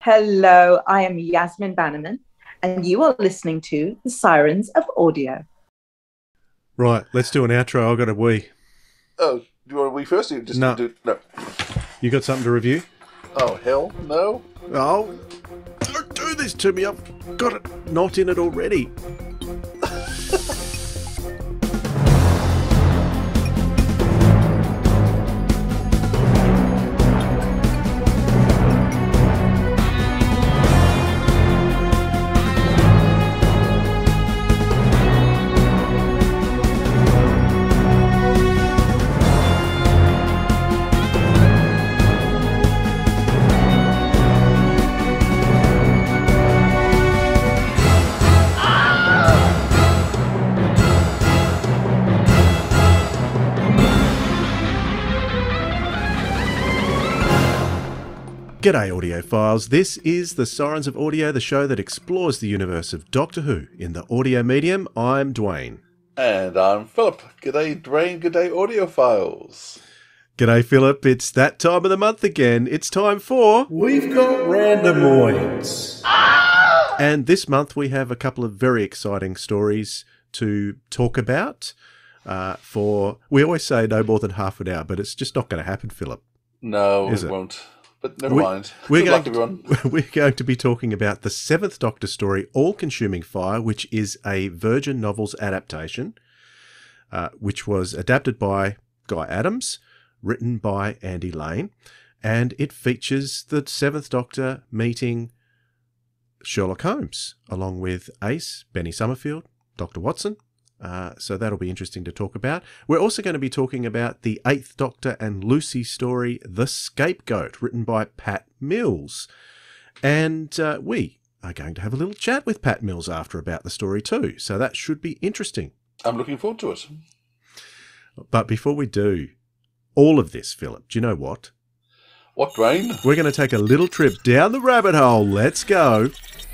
Hello, I am Yasmin Bannerman, and you are listening to The Sirens of Audio. Right, let's do an outro. I've got a wee. Oh, do you want to wee first? Or you just No. No. You got something to review? Oh, hell no. Oh, don't do this to me. I've got it not in it already. G'day audiophiles, this is The Sirens of Audio, the show that explores the universe of Doctor Who in the audio medium. I'm Dwayne. And I'm Philip. G'day, Dwayne. G'day, audiophiles. G'day Philip, it's that time of the month again. It's time for... We've got Randomoids. And this month we have a couple of very exciting stories to talk about we always say no more than half an hour, but it's just not going to happen, Philip. No, Is it it won't. But never mind. We're Good luck, everyone. going to be talking about the Seventh Doctor story, All-Consuming Fire, which is a Virgin Novels adaptation, which was adapted by Guy Adams, written by Andy Lane, and it features the Seventh Doctor meeting Sherlock Holmes, along with Ace, Benny Summerfield, Dr. Watson. So that'll be interesting to talk about. We're also going to be talking about the Eighth Doctor and Lucy story, The Scapegoat, written by Pat Mills. And we are going to have a little chat with Pat Mills after about the story too. So that should be interesting. I'm looking forward to it. But before we do all of this, Philip, do you know what? What, Dwayne? We're going to take a little trip down the rabbit hole. Let's go.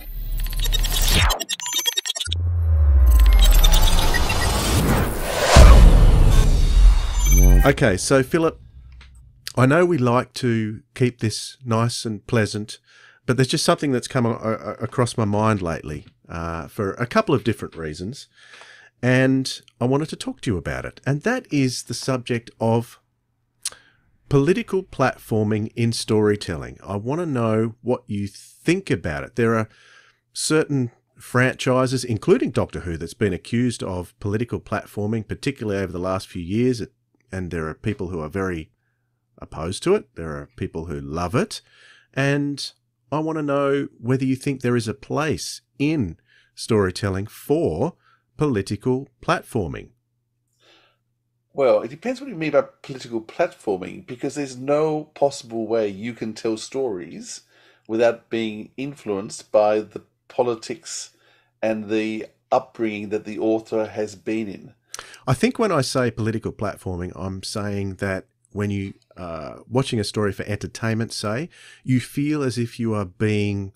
Okay, so Philip, I know we like to keep this nice and pleasant, but there's just something that's come across my mind lately for a couple of different reasons, and I wanted to talk to you about it, and that is the subject of political platforming in storytelling. I want to know what you think about it. There are certain franchises, including Doctor Who, that's been accused of political platforming, particularly over the last few years. And there are people who are very opposed to it. There are people who love it. And I want to know whether you think there is a place in storytelling for political platforming. Well, it depends what you mean by political platforming, because there's no possible way you can tell stories without being influenced by the politics and the upbringing that the author has been in. I think when I say political platforming, I'm saying that when you watching a story for entertainment, say, you feel as if you are being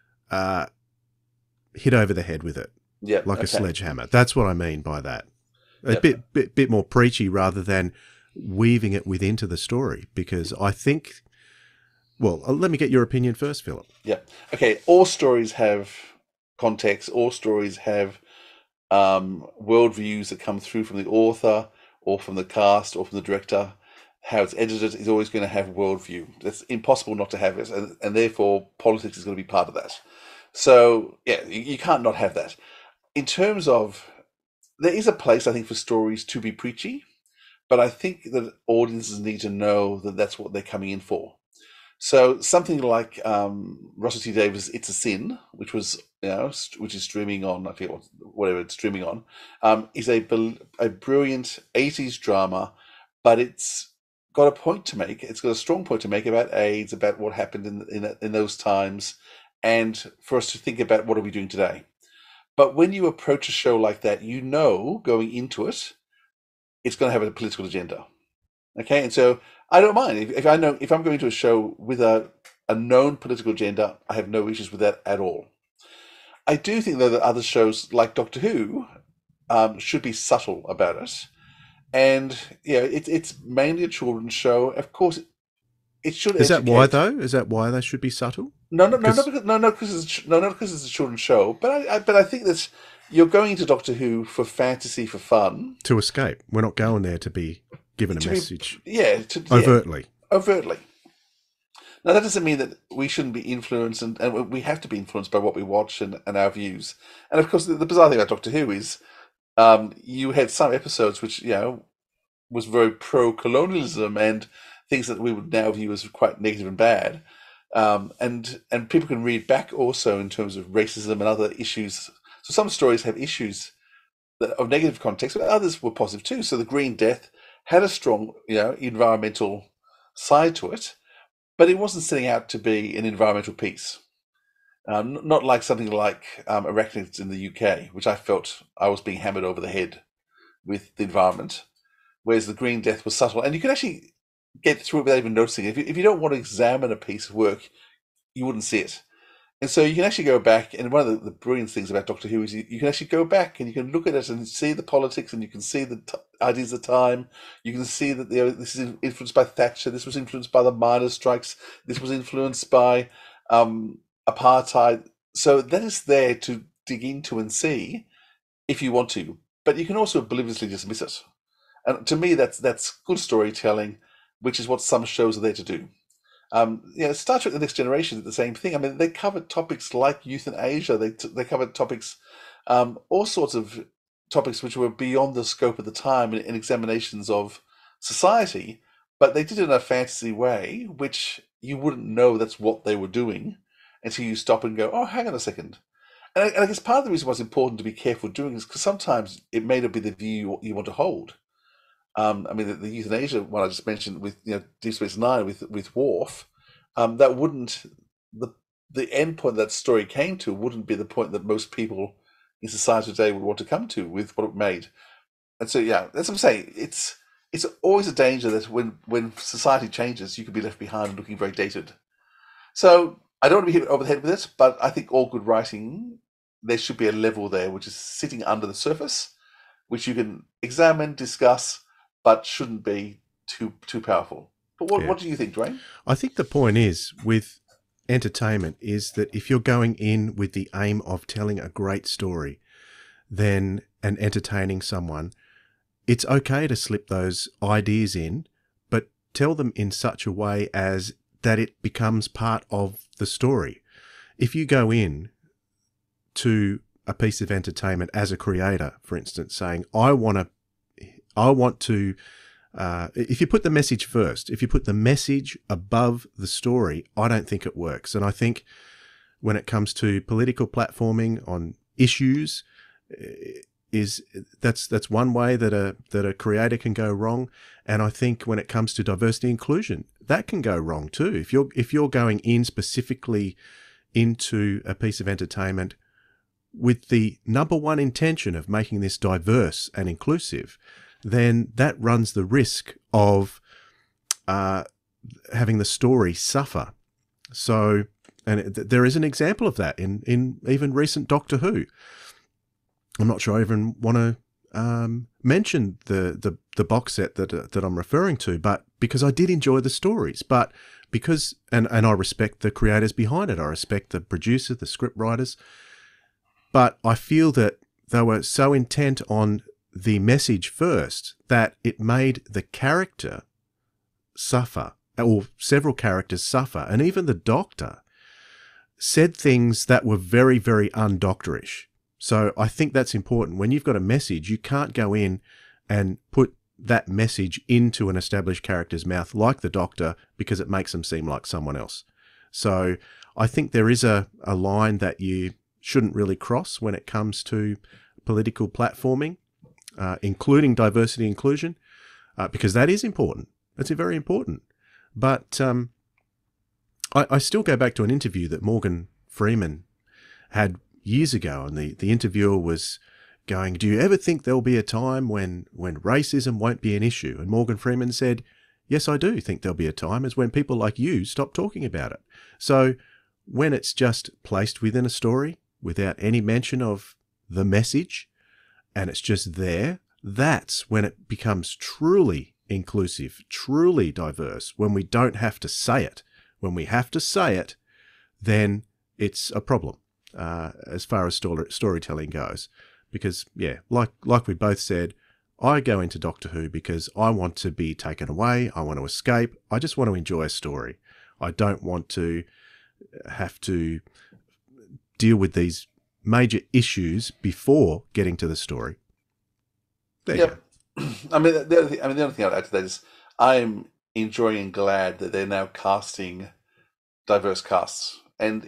hit over the head with it, like a sledgehammer. That's what I mean by that. A bit more preachy rather than weaving it within the story, because I think... Well, let me get your opinion first, Philip. Yeah. Okay, all stories have context. All stories have worldviews that come through from the author or from the cast or from the director. How it's edited is always going to have worldview. It's impossible not to have it, and therefore politics is going to be part of that. So, yeah, you can't not have that. In terms of, there is a place, I think, for stories to be preachy, but I think that audiences need to know that that's what they're coming in for. So something like Russell T Davies' "It's a Sin," which was which is streaming on, I forget whatever it's streaming on, is a brilliant 80s drama, but it's got a point to make. It's got a strong point to make about AIDS, about what happened in those times, and for us to think about what are we doing today. But when you approach a show like that, you know going into it, it's going to have a political agenda. Okay, and so I don't mind if I'm going to a show with a known political agenda. I have no issues with that at all. I do think though that other shows like Doctor Who should be subtle about it, and it's mainly a children's show. Of course, it should. Is that why though? Is that why they should be subtle? Not because it's a children's show. But I think that you're going into Doctor Who for fantasy, for fun, to escape. We're not going there to be given a to message overtly. overtly. Now, that doesn't mean that we shouldn't be influenced, and we have to be influenced by what we watch and our views. And of course, the bizarre thing about Doctor Who is you had some episodes which, was very pro-colonialism and things that we would now view as quite negative and bad. And people can read back also in terms of racism and other issues. So some stories have issues of negative context, but others were positive too. So the Green Death had a strong, environmental side to it, but it wasn't setting out to be an environmental piece. Not like something like Arachnids in the UK, which I felt I was being hammered over the head with the environment, whereas the Green Death was subtle. And you can actually get through it without even noticing it. If you don't want to examine a piece of work, you wouldn't see it. And so you can actually go back, and one of the brilliant things about Doctor Who is you can actually go back and you can look at it and see the politics, and you can see the ideas of the time. You can see that this is influenced by Thatcher, this was influenced by the miners' strikes, this was influenced by apartheid. So that is there to dig into and see if you want to. But you can also obliviously dismiss it. And to me, that's good storytelling, which is what some shows are there to do. Star Trek: The Next Generation did the same thing. I mean, they covered topics like euthanasia. They covered topics, all sorts of topics which were beyond the scope of the time in examinations of society. But they did it in a fantasy way, which you wouldn't know that's what they were doing until you stop and go, "Oh, hang on a second." And I guess part of the reason why it's important to be careful doing is because sometimes it may not be the view you want to hold. The euthanasia one I just mentioned with Deep Space Nine with Worf, that wouldn't the end point that story came to wouldn't be the point that most people in society today would want to come to with what it made. And so that's what I'm saying. It's always a danger that when society changes, you could be left behind and looking very dated. So I don't want to be hit over the head with it, but I think all good writing, there should be a level there which is sitting under the surface, which you can examine, discuss, but shouldn't be too powerful. But what do you think, Dwayne? I think the point is with entertainment is that if you're going in with the aim of telling a great story, then and entertaining someone, it's okay to slip those ideas in, but tell them in such a way as that it becomes part of the story. If you go in to a piece of entertainment as a creator, for instance, saying, I want to, if you put the message first, if you put the message above the story, I don't think it works. And I think when it comes to political platforming on issues, that's one way that a creator can go wrong. And I think when it comes to diversity inclusion, that can go wrong too. If you're going in specifically into a piece of entertainment with the number one intention of making this diverse and inclusive, then that runs the risk of having the story suffer. So, and there is an example of that in even recent Doctor Who. I'm not sure I even want to mention the box set that I'm referring to, but because I did enjoy the stories, but because and I respect the creators behind it, I respect the producer, the script writers, but I feel that they were so intent on the message first that it made the character suffer, or several characters suffer, and even the Doctor said things that were very, very undoctorish. So I think that's important. When you've got a message, you can't go in and put that message into an established character's mouth like the Doctor because it makes them seem like someone else. So I think there is a line that you shouldn't really cross when it comes to political platforming, including diversity inclusion, because that is important. That's very important. But I still go back to an interview that Morgan Freeman had years ago, and the interviewer was going, do you ever think there'll be a time when racism won't be an issue? And Morgan Freeman said, yes, I do think there'll be a time is when people like you stop talking about it. So when it's just placed within a story without any mention of the message, and it's just there, that's when it becomes truly inclusive, truly diverse, when we don't have to say it. When we have to say it, then it's a problem as far as storytelling goes. Because, yeah, like we both said, I go into Doctor Who because I want to be taken away. I want to escape. I just want to enjoy a story. I don't want to have to deal with these major issues before getting to the story. There you go. I mean, the other thing I'd add to that is I'm enjoying and glad that they're now casting diverse casts, and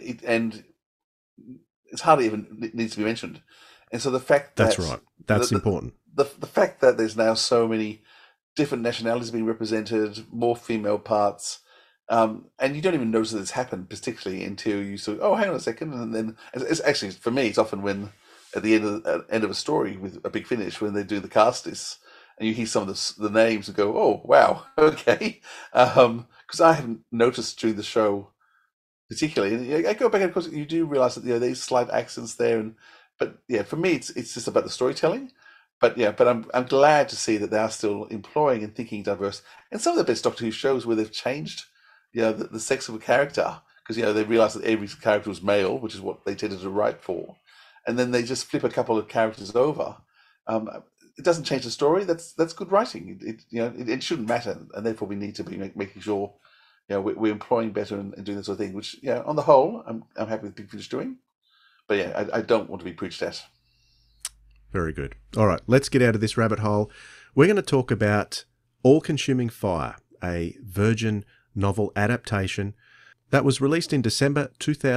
it's hardly even needs to be mentioned. And so the fact that that's right, that's important. The fact that there's now so many different nationalities being represented, more female parts, and you don't even notice that it's happened, particularly until you sort of, oh, hang on a second, and then it's actually, for me, it's often when at the end of a story with a big finish, when they do the cast lists, and you hear some of the names and go, oh, wow, okay, because I haven't noticed during the show particularly. And I go back and of course you do realise that there's slight accents there, but yeah, for me it's just about the storytelling. But I'm glad to see that they are still employing and thinking diverse. And some of the best Doctor Who shows where they've changed, the sex of a character, because they realised that every character was male, which is what they tended to write for, and then they just flip a couple of characters over. It doesn't change the story. That's good writing. It shouldn't matter, and therefore we need to be making sure we're employing better and doing this sort of thing. Which on the whole, I'm happy with Big Finish doing. But yeah, I don't want to be preached at. Very good. All right, let's get out of this rabbit hole. We're going to talk about All-Consuming Fire, a Virgin novel adaptation that was released in December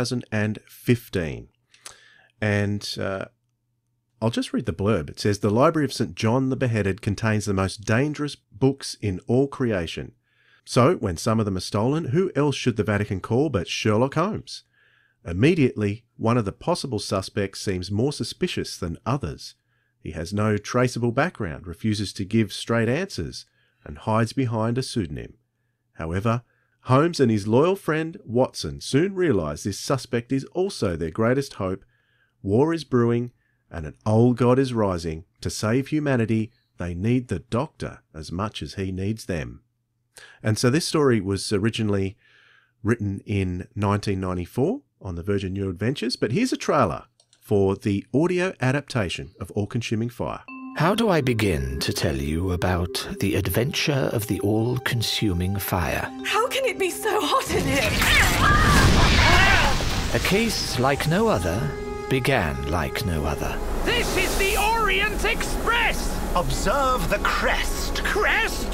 2015. And I'll just read the blurb. It says, "The Library of St. John the Beheaded contains the most dangerous books in all creation. So, when some of them are stolen, who else should the Vatican call but Sherlock Holmes? Immediately, one of the possible suspects seems more suspicious than others. He has no traceable background, refuses to give straight answers, and hides behind a pseudonym. However, Holmes and his loyal friend Watson soon realise this suspect is also their greatest hope. War is brewing, and an old god is rising. To save humanity, they need the Doctor as much as he needs them." And so this story was originally written in 1994 on the Virgin New Adventures, but here's a trailer for the audio adaptation of All-Consuming Fire. How do I begin to tell you about the adventure of the all-consuming fire? How can it be so hot in here? A case like no other began like no other. This is the Orient Express! Observe the crest. Crest?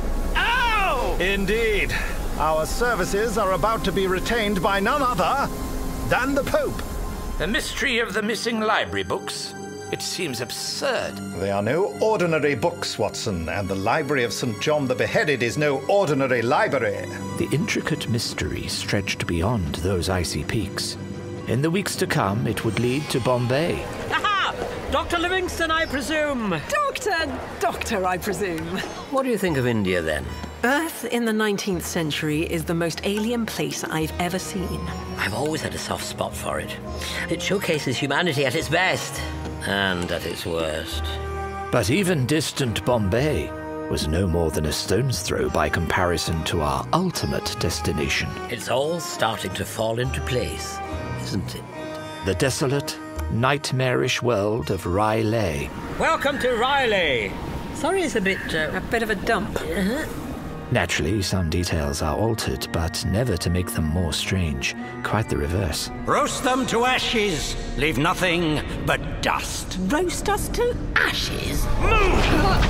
Oh! Indeed. Our services are about to be retained by none other than the Pope. The mystery of the missing library books? It seems absurd. They are no ordinary books, Watson, and the Library of St. John the Beheaded is no ordinary library. The intricate mystery stretched beyond those icy peaks. In the weeks to come, it would lead to Bombay. Aha! Dr. Livingston, I presume. Doctor, I presume. What do you think of India, then? Earth in the 19th century is the most alien place I've ever seen. I've always had a soft spot for it. It showcases humanity at its best and at its worst. But even distant Bombay was no more than a stone's throw by comparison to our ultimate destination. It's all starting to fall into place, isn't it? The desolate, nightmarish world of Riley. Welcome to Riley. Sorry it's a bit of a dump. Naturally, some details are altered, but never to make them more strange. Quite the reverse. Roast them to ashes. Leave nothing but dust. Roast us to ashes? Move!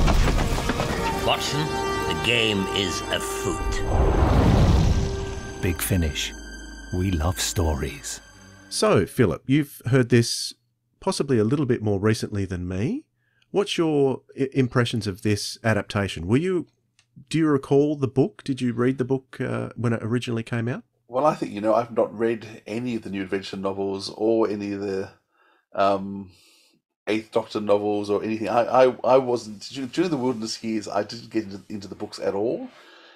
Watson, the game is afoot. Big Finish. We love stories. So, Philip, you've heard this possibly a little bit more recently than me. What's your impressions of this adaptation? Do you recall the book? Did you read the book when it originally came out? Well, I think, I've not read any of the New Adventure novels or any of the Eighth Doctor novels or anything. I wasn't, during the Wilderness years, I didn't get into the books at all.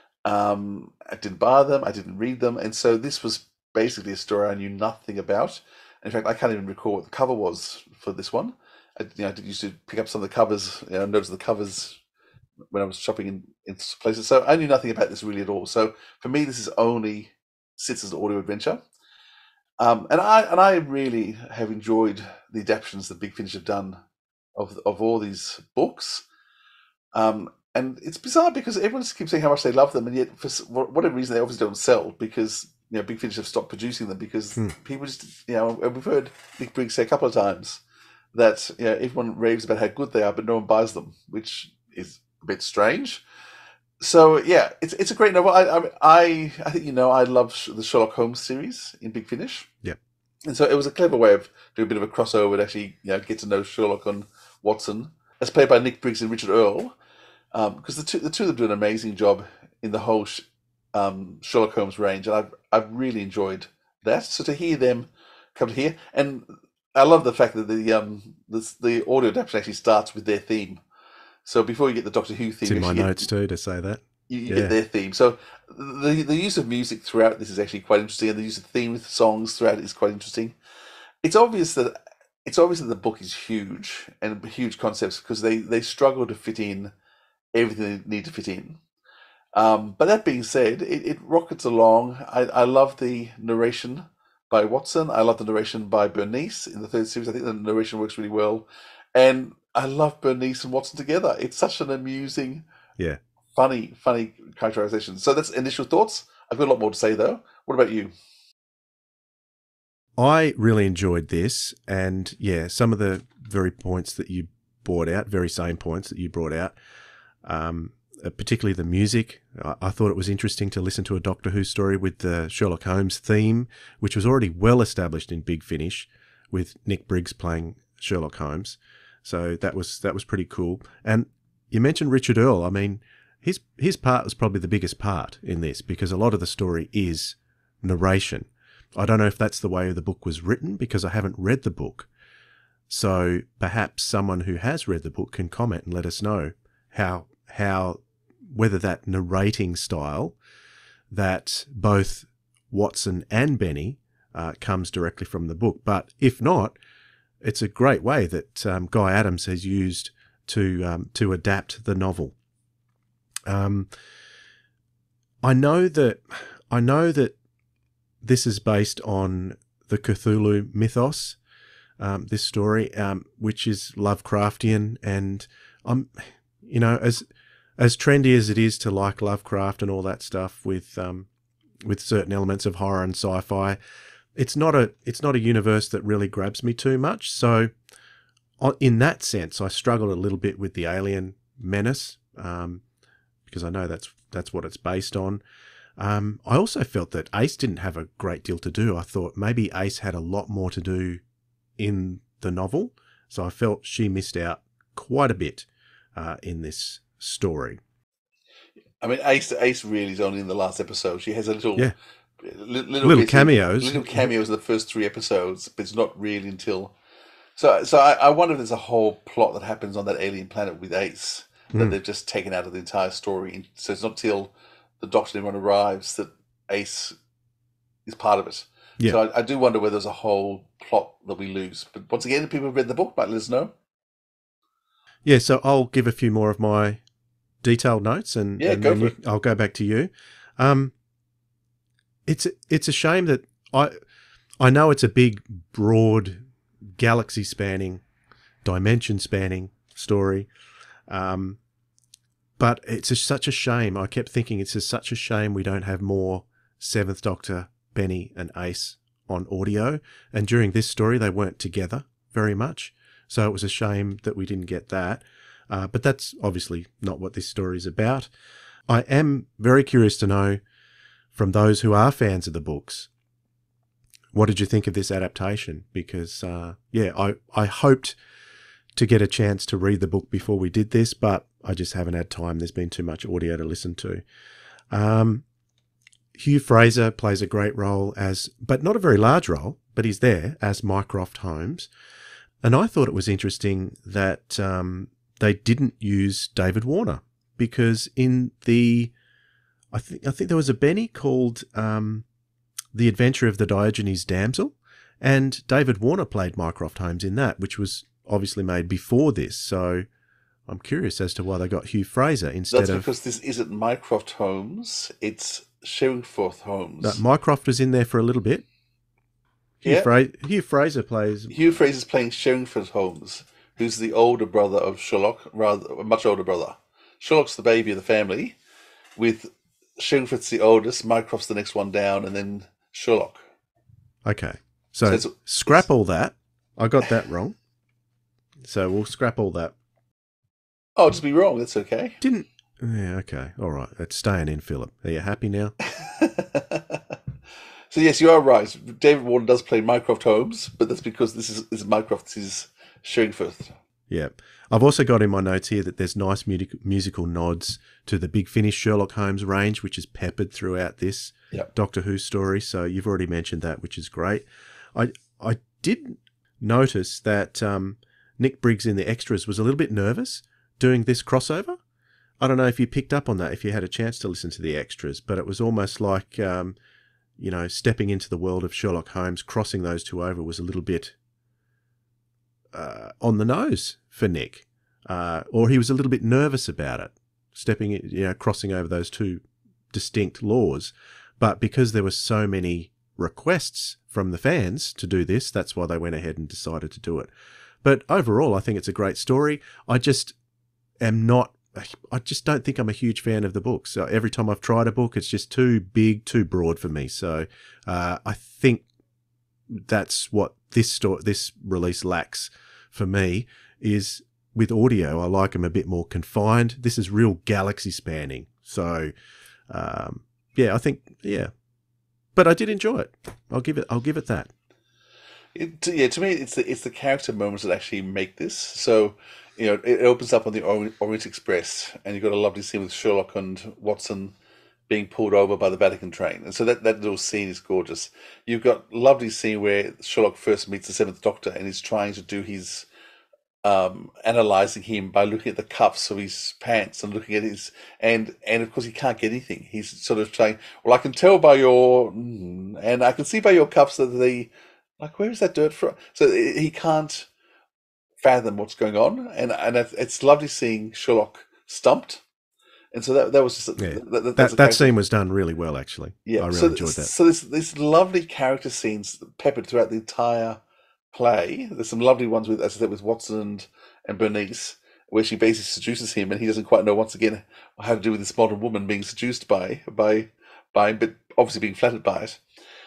I didn't buy them, I didn't read them, and so this was basically a story I knew nothing about. In fact, I can't even recall what the cover was for this one. I used to pick up some of the covers, notice the covers when I was shopping in places. So I knew nothing about this really at all. So for me, this is only sits as an audio adventure. And I really have enjoyed the adaptations that Big Finish have done of all these books. And it's bizarre because everyone keeps saying how much they love them, and yet for whatever reason they obviously don't sell because Big Finish have stopped producing them because people just and we've heard Nick Briggs say a couple of times that everyone raves about how good they are, but no one buys them, which is a bit strange. So yeah, it's a great novel. I think I love the Sherlock Holmes series in Big Finish. Yeah. And so it was a clever way of doing a bit of a crossover to actually get to know Sherlock and Watson, as played by Nick Briggs and Richard Earle, because the two of them do an amazing job in the whole Sherlock Holmes range, and I've really enjoyed that. So to hear them come to here, and I love the fact that the audio adaptation actually starts with their theme. So before you get the Doctor Who theme, it's in my notes too to say that you get their theme. So the use of music throughout this is actually quite interesting, and the use of theme songs throughout is quite interesting. It's obvious that the book is huge and huge concepts because they struggle to fit in everything they need to fit in. But that being said, it rockets along. I love the narration by Watson. I love the narration by Bernice in the third series. I think the narration works really well. And I love Bernice and Watson together. It's such an amusing, funny characterization. So that's initial thoughts. I've got a lot more to say, though. What about you? I really enjoyed this. And, some of the very points that you brought out, very same points that you brought out, particularly the music. I thought it was interesting to listen to a Doctor Who story with the Sherlock Holmes theme, which was already well established in Big Finish, with Nick Briggs playing Sherlock Holmes. So that was pretty cool. And you mentioned Richard Earle. I mean, his part was probably the biggest part in this because a lot of the story is narration. I don't know if that's the way the book was written because I haven't read the book. So perhaps someone who has read the book can comment and let us know how whether that narrating style that both Watson and Benny comes directly from the book. But if not, it's a great way that Guy Adams has used to adapt the novel. I know that this is based on the Cthulhu mythos. This story, which is Lovecraftian, and I'm, as trendy as it is to like Lovecraft and all that stuff with certain elements of horror and sci-fi, it's not a universe that really grabs me too much. So in that sense, I struggled a little bit with the alien menace, because I know that's what it's based on. I also felt that Ace didn't have a great deal to do. I thought maybe Ace had a lot more to do in the novel, so I felt she missed out quite a bit in this story. I mean, Ace really is only in the last episode. She has a little cameos. Little cameos in the first 3 episodes, but it's not really until... So I wonder if there's a whole plot that happens on that alien planet with Ace that they've just taken out of the entire story. So it's not till the Doctor and everyone arrives that Ace is part of it. Yeah. So I do wonder whether there's a whole plot that we lose. But once again, if people have read the book, might let us know. Yeah, so I'll give a few more of my detailed notes, and then I'll go back to you. It's a shame that I know it's a big, broad, galaxy-spanning, dimension-spanning story, but it's such a shame. I kept thinking it's such a shame we don't have more Seventh Doctor, Benny and Ace on audio, and during this story they weren't together very much, so it was a shame that we didn't get that. But that's obviously not what this story is about. I am very curious to know from those who are fans of the books, what did you think of this adaptation? Because, I hoped to get a chance to read the book before we did this, but I just haven't had time. There's been too much audio to listen to. Hugh Fraser plays a great role but not a very large role, but he's there as Mycroft Holmes. And I thought it was interesting that they didn't use David Warner, because in I think there was a Benny called The Adventure of the Diogenes Damsel, and David Warner played Mycroft Holmes in that, which was obviously made before this. So I'm curious as to why they got Hugh Fraser instead of... That's because this isn't Mycroft Holmes, it's Sherlock Holmes. Mycroft was in there for a little bit. Hugh Fraser plays... Hugh Fraser's playing Sherlock Holmes, who's the older brother of Sherlock, rather a much older brother. Sherlock's the baby of the family, with Sherlock's the oldest, Mycroft's the next one down, and then Sherlock. Okay. So scrap all that. I got that wrong. So we'll scrap all that. Oh, just be wrong. That's okay. Yeah, okay. All right. It's staying in, Philip. Are you happy now? So yes, you are right. David Warner does play Mycroft Holmes, but that's because this is Mycroft's his Sherlock. Yeah. I've also got in my notes here that there's nice musical nods to the Big Finish Sherlock Holmes range, which is peppered throughout this Doctor Who story. So you've already mentioned that, which is great. I did notice that Nick Briggs in the extras was a little bit nervous doing this crossover. I don't know if you picked up on that, if you had a chance to listen to the extras, but it was almost like, stepping into the world of Sherlock Holmes, crossing those two over was a little bit on the nose for Nick. Or he was a little bit nervous about it, crossing over those two distinct laws. But because there were so many requests from the fans to do this, that's why they went ahead and decided to do it. But overall, I think it's a great story. I just don't think I'm a huge fan of the books. So every time I've tried a book, it's just too big, too broad for me. So I think that's what this release lacks for me, is with audio, I like them a bit more confined. This is real galaxy spanning. So I think. But I did enjoy it. I'll give it that. To me, it's the character moments that actually make this. So, it opens up on the Orient Express, and you've got a lovely scene with Sherlock and Watson being pulled over by the Vatican train, and so that little scene is gorgeous. You've got a lovely scene where Sherlock first meets the Seventh Doctor, and he's trying to do his analyzing him by looking at the cuffs of his pants and looking at his and of course he can't get anything. He's sort of saying, "Well, I can tell by your and I can see by your cuffs that they where is that dirt from?" So he can't fathom what's going on, and it's lovely seeing Sherlock stumped. And so that was just that scene was done really well, actually. Yeah, I really enjoyed that. So there's lovely character scenes peppered throughout the entire play. There's some lovely ones with, as I said, with Watson and Bernice, where she basically seduces him, and he doesn't quite know once again how to do with this modern woman being seduced by him, but obviously being flattered by it.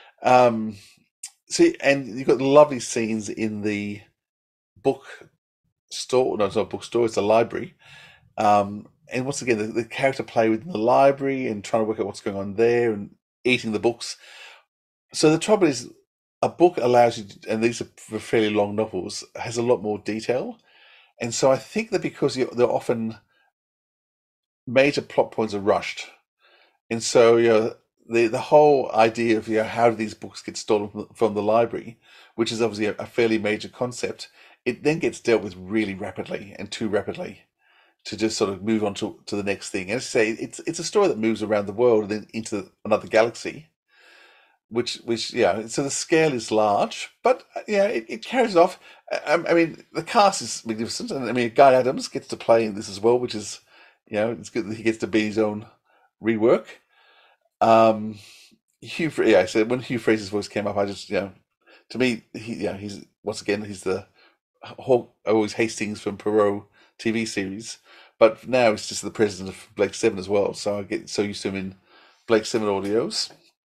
And you've got lovely scenes in the book store. No, it's not a bookstore, it's a library. And once again, the character play within the library and trying to work out what's going on there and eating the books. So the trouble is, a book allows you, and these are fairly long novels, has a lot more detail. And so I think that because they're often major plot points are rushed. And so, the whole idea of how do these books get stolen from the library, which is obviously a fairly major concept, it then gets dealt with really rapidly and too rapidly to just sort of move on to the next thing. As I say, it's a story that moves around the world and then into another galaxy, which so the scale is large, but it carries it off. I mean, the cast is magnificent, and I mean, Guy Adams gets to play in this as well, which is, it's good that he gets to be his own rework. So when Hugh Fraser's voice came up, I just, to me, he's once again, he's the always Hastings from Poirot TV series, but now he's just the president of Blake 7 as well, so I get so used to him in Blake 7 audios.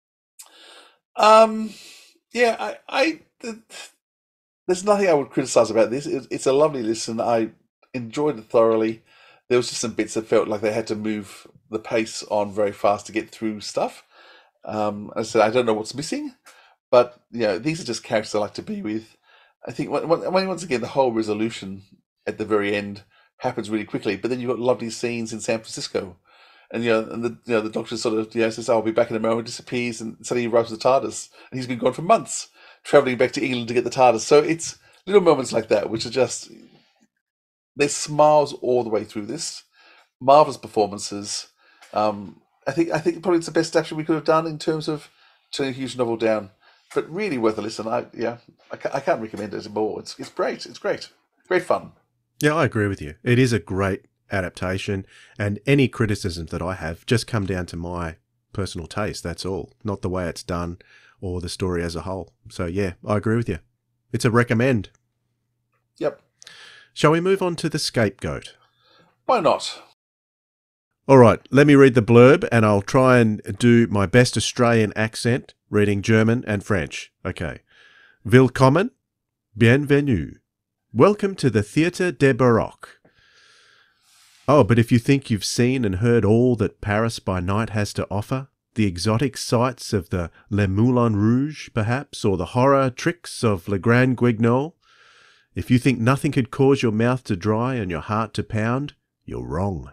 There's nothing I would criticize about this. It's a lovely listen. I enjoyed it thoroughly. There was just some bits that felt like they had to move the pace on very fast to get through stuff. As I said, I don't know what's missing, but these are just characters I like to be with. I think once again, the whole resolution at the very end happens really quickly, but then you've got lovely scenes in San Francisco. And the Doctor sort of says, "I'll be back in a moment," disappears, and suddenly he arrives at the TARDIS, and he's been gone for months, travelling back to England to get the TARDIS. So it's little moments like that which are just, there's smiles all the way through this, marvelous performances. I think probably it's the best action we could have done in terms of turning a huge novel down, but really worth a listen. I can't recommend it more. It's great. It's great fun. Yeah, I agree with you. It is a great adaptation, and any criticisms that I have just come down to my personal taste. That's all, not the way it's done or the story as a whole. So, yeah, I agree with you. It's a recommend. Yep. Shall we move on to The Scapegoat? Why not? All right, let me read the blurb, and I'll try and do my best Australian accent, reading German and French. Okay. Willkommen, bienvenue. Welcome to the Theatre de Baroque. Oh, but if you think you've seen and heard all that Paris by night has to offer, the exotic sights of the Le Moulin Rouge, perhaps, or the horror tricks of Le Grand Guignol, if you think nothing could cause your mouth to dry and your heart to pound, you're wrong.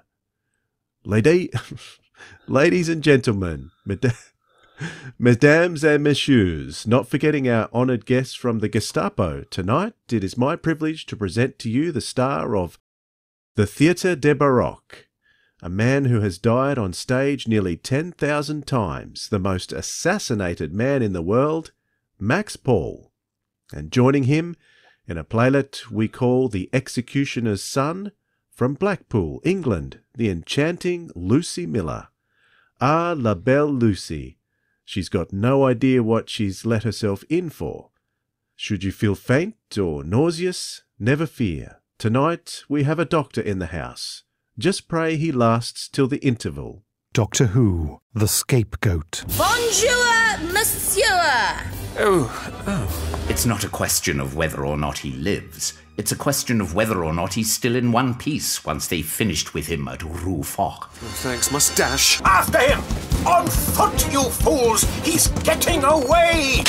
Ladies and gentlemen, mesdames and messieurs, not forgetting our honoured guests from the Gestapo, tonight it is my privilege to present to you the star of the Theatre de Baroque, a man who has died on stage nearly 10,000 times, the most assassinated man in the world, Max Paul. And joining him in a playlet we call The Executioner's Son, from Blackpool, England, the enchanting Lucy Miller. Ah, la belle Lucy. She's got no idea what she's let herself in for. Should you feel faint or nauseous, never fear. Tonight we have a doctor in the house. Just pray he lasts till the interval. Doctor Who, The Scapegoat. Bonjour, monsieur! Oh. It's not a question of whether or not he lives. It's a question of whether or not he's still in one piece once they've finished with him at Rue Fort. Oh, thanks, moustache. After him! On foot, you fools! He's getting away!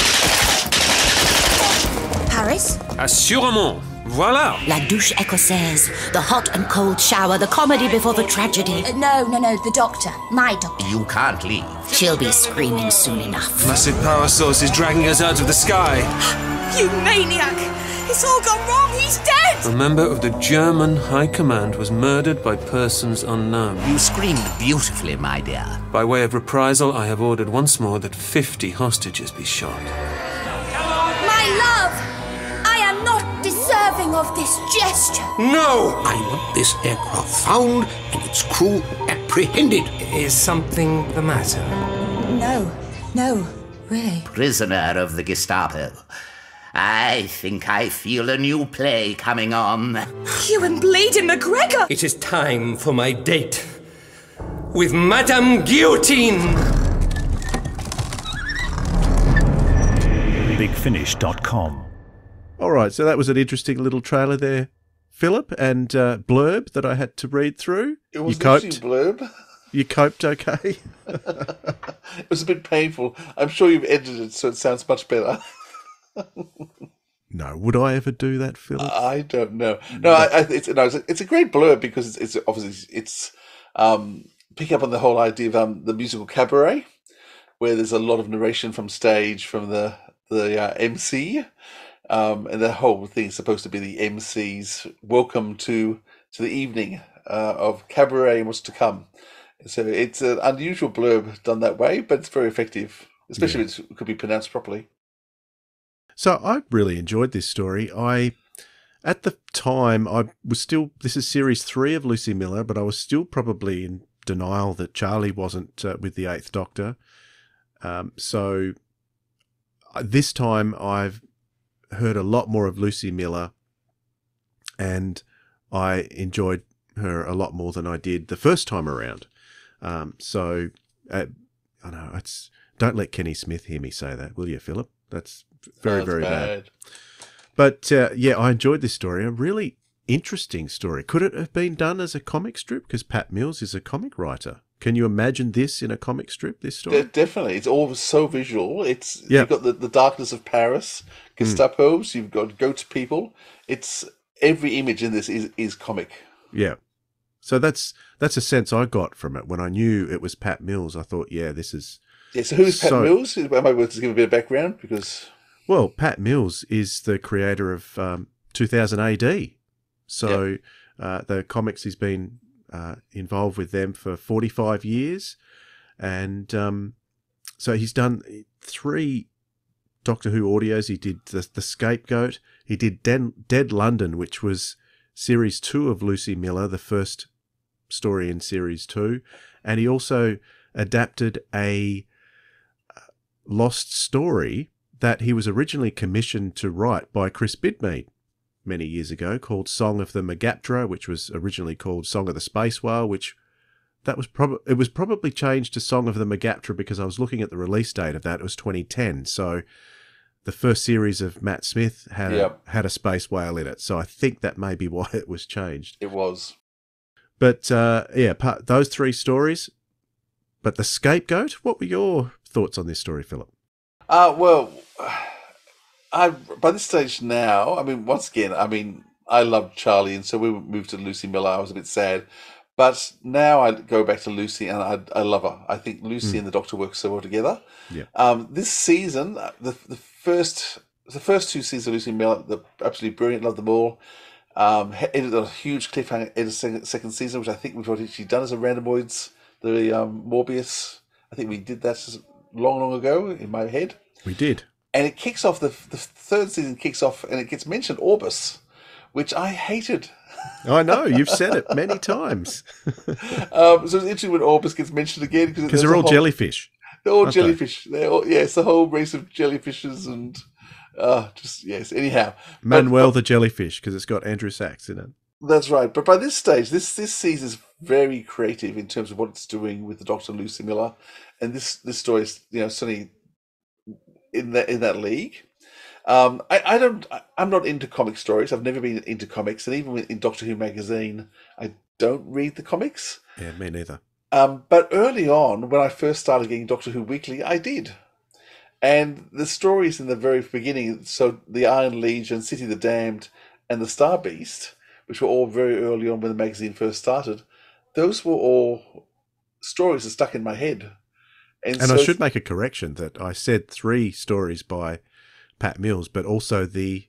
Paris? Assurément. Voilà. La douche écossaise. The hot and cold shower. The comedy before the tragedy. No, the doctor. My doctor. You can't leave. She'll be screaming soon enough. Massive power source is dragging us out of the sky. You maniac! It's all gone wrong! He's dead! A member of the German High Command was murdered by persons unknown. You screamed beautifully, my dear. By way of reprisal, I have ordered once more that 50 hostages be shot. My love! I am not deserving of this gesture. No! I want this aircraft found and its crew apprehended. Is something the matter? No, really. Prisoner of the Gestapo. I think I feel a new play coming on. You and Bleeding McGregor! It is time for my date with Madame Guillotine! BigFinish.com. All right, so that was an interesting little trailer there, Philip, and blurb that I had to read through. It was you an interesting blurb. You coped okay? It was a bit painful. I'm sure you've edited it so it sounds much better. No, would I ever do that, Philip? I don't know. No, it's a great blurb because it's obviously picking up on the whole idea of the musical cabaret, where there's a lot of narration from stage from the MC, and the whole thing is supposed to be the MC's welcome to the evening of cabaret and what's to come. So it's an unusual blurb done that way, but it's very effective, especially if it could be pronounced properly. So I really enjoyed this story. At the time, I was still, this is series 3 of Lucy Miller, but I was still probably in denial that Charlie wasn't with the 8th Doctor. So this time I've heard a lot more of Lucy Miller, and I enjoyed her a lot more than I did the first time around. I know, don't let Kenny Smith hear me say that, will you, Philip? That's very, very bad. But I enjoyed this story. A really interesting story. Could it have been done as a comic strip? Because Pat Mills is a comic writer. Can you imagine this in a comic strip, this story? Definitely. It's all so visual. You've got the darkness of Paris, Gestapos, you've got goat people. It's every image in this is comic. Yeah. So that's a sense I got from it. When I knew it was Pat Mills, I thought, this is... Yeah, so who's Pat Mills? Am I able to give a bit of background? Because... Well, Pat Mills is the creator of 2000 AD. So the comics, he's been involved with them for 45 years. And so he's done 3 Doctor Who audios. He did the Scapegoat. He did Dead London, which was series 2 of Lucy Miller, the first story in series 2. And he also adapted a lost story that he was originally commissioned to write by Chris Bidmead many years ago, called Song of the Megaptera, which was originally called Song of the Space Whale, which it was probably changed to Song of the Megaptera because I was looking at the release date of that. It was 2010. So the first series of Matt Smith had a space whale in it. So I think that may be why it was changed. It was. But those three stories. But the Scapegoat, what were your thoughts on this story, Philip? Well, by this stage now, I mean, once again, I loved Charlie, and so we moved to Lucy Miller. I was a bit sad. But now I go back to Lucy, and I love her. I think Lucy and the Doctor work so well together. Yeah. This season, the first two seasons of Lucy Miller, they're absolutely brilliant. Love them all. Ended on a huge cliffhanger in the second season, which I think we've already done as a Randomoids, the Morbius. I think we did that long ago in my head. We did. And it kicks off, the third season kicks off, and it gets mentioned Orbis, which I hated. I know, you've said it many times. So it's interesting when Orbis gets mentioned again. Because they're all jellyfish. They're all jellyfish. It's a whole race of jellyfishes and anyhow. Manuel the jellyfish, because it's got Andrew Sachs in it. That's right. But by this stage, this season is very creative in terms of what it's doing with the Doctor and Lucy Miller. And this story is, certainly in that league. I'm not into comic stories. I've never been into comics, and even in Doctor Who magazine, I don't read the comics. Yeah, me neither. But early on, when I first started getting Doctor Who Weekly, I did. And the stories in the very beginning, so the Iron Legion, City of the Damned, and the Star Beast, which were all very early on when the magazine first started, those were all stories that stuck in my head. And I should make a correction that I said 3 stories by Pat Mills, but also the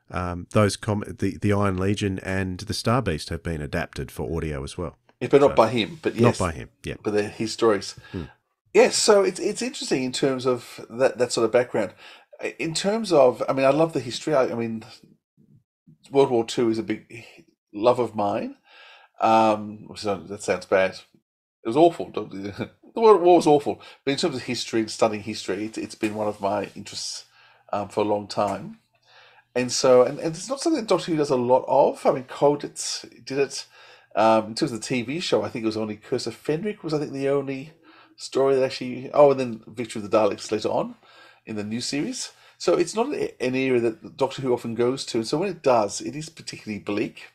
Iron Legion and the Star Beast have been adapted for audio as well. Yeah, but not by him. But yes, not by him. Yeah, but they're his stories. Yes, so it's interesting in terms of that sort of background. In terms of, I love the history. World War II is a big love of mine. That sounds bad. It was awful. The war was awful. But in terms of history and studying history, it's been one of my interests for a long time. And so, and it's not something that Doctor Who does a lot of. Colditz did it. In terms of the TV show, I think it was only Curse of Fenric was, I think, the only story that actually... Oh, and then Victory of the Daleks later on in the new series. So it's not an area that Doctor Who often goes to. And so when it does, it is particularly bleak.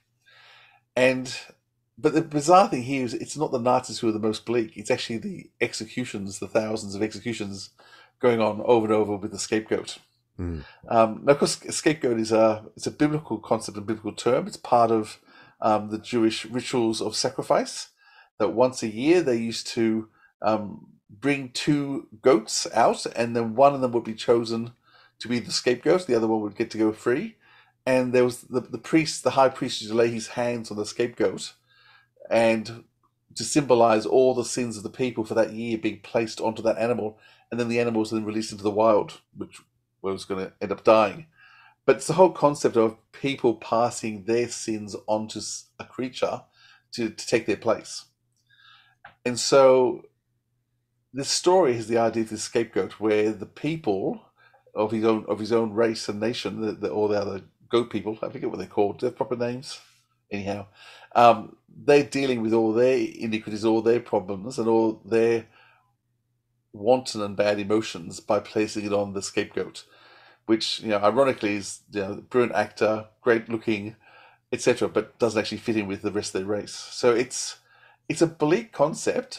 But the bizarre thing here is it's not the Nazis who are the most bleak. It's actually the executions, the thousands of executions going on over and over with the Scapegoat. Now, of course, Scapegoat is it's a biblical concept, a biblical term. It's part of the Jewish rituals of sacrifice, that once a year they used to bring 2 goats out, and then one of them would be chosen to be the scapegoat, the other one would get to go free. And there was the priest, the high priest, used to lay his hands on the scapegoat and to symbolize all the sins of the people for that year being placed onto that animal, and then the animal was then released into the wild, which was going to end up dying. But it's the whole concept of people passing their sins onto a creature to take their place. And so this story is the idea of the scapegoat, where the people of his own race and nation, all the other goat people, I forget what they're called, do they have proper names? Anyhow, they're dealing with all their iniquities, all their problems, and all their wanton and bad emotions by placing it on the scapegoat, which, ironically is, brilliant actor, great looking, etc., but doesn't actually fit in with the rest of their race. So it's a bleak concept,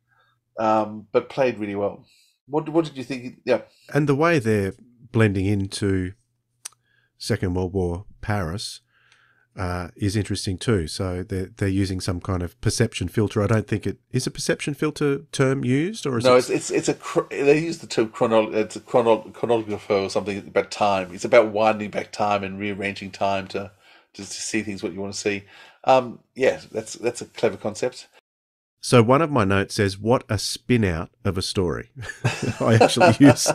but played really well. What did you think? Yeah, and the way they're blending into Second World War Paris is interesting too. So they're using some kind of perception filter. I don't think is a perception filter term used, or is no? It's they use the term chronographer or something about time. It's about winding back time and rearranging time to see things what you want to see. Yeah, that's a clever concept. So one of my notes says, "What a spin out of a story." I actually use.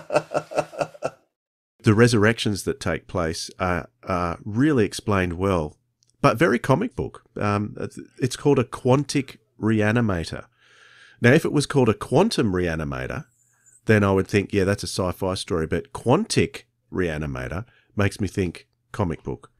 The resurrections that take place are really explained well, but very comic book. It's called a quantic reanimator. Now, if it was called a quantum reanimator, then I would think, yeah, that's a sci-fi story. But Quantic Reanimator makes me think comic book.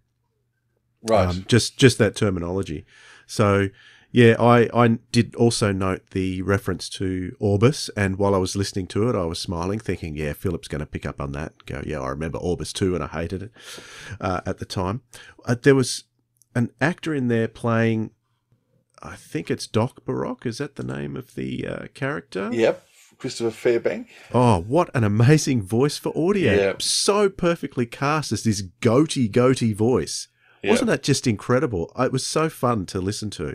Right. Just that terminology. So, yeah, I did also note the reference to Orbis, and while I was listening to it, I was smiling, thinking, yeah, Philip's going to pick up on that. Go, yeah, I remember Orbis too, and I hated it at the time. There was an actor in there playing, I think it's Doc Baroque. Is that the name of the character? Yep, Christopher Fairbank. Oh, what an amazing voice for audio. Yep. So perfectly cast as this goatee voice. Yep. Wasn't that just incredible? It was so fun to listen to.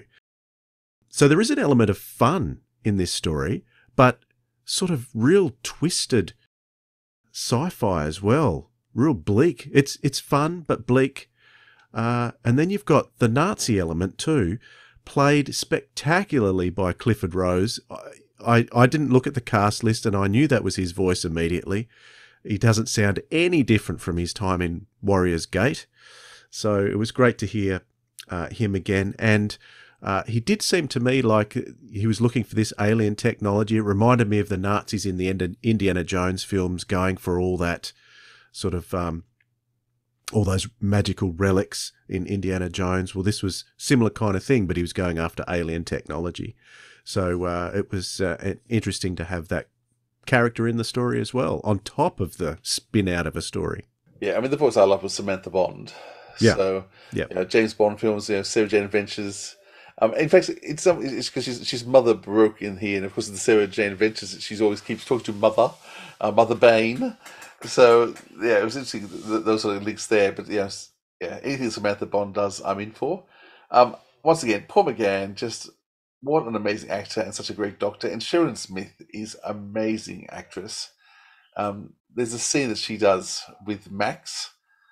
So there is an element of fun in this story, but sort of real twisted sci-fi as well. Real bleak. It's fun, but bleak. And then you've got the Nazi element too, played spectacularly by Clifford Rose. I didn't look at the cast list and I knew that was his voice immediately. He doesn't sound any different from his time in Warrior's Gate. So it was great to hear him again. And he did seem to me like he was looking for this alien technology. It reminded me of the Nazis in the Indiana Jones films going for all that sort of, all those magical relics in Indiana Jones. Well, this was similar kind of thing, but he was going after alien technology. So it was interesting to have that character in the story as well, on top of the spin out of a story. Yeah, I mean, the voice I loved was Samantha Bond. Yeah. So, yeah. James Bond films, Sarah Jane Adventures. In fact, it's because she's Mother Baroque in here, and of course in the Sarah Jane Adventures, she's always keeps talking to Mother Bane. So yeah, it was interesting those sort of links there. But yes, yeah, anything Samantha Bond does, I'm in for. Once again, Paul McGann, just what an amazing actor and such a great Doctor. And Sheridan Smith is amazing actress. There's a scene that she does with Max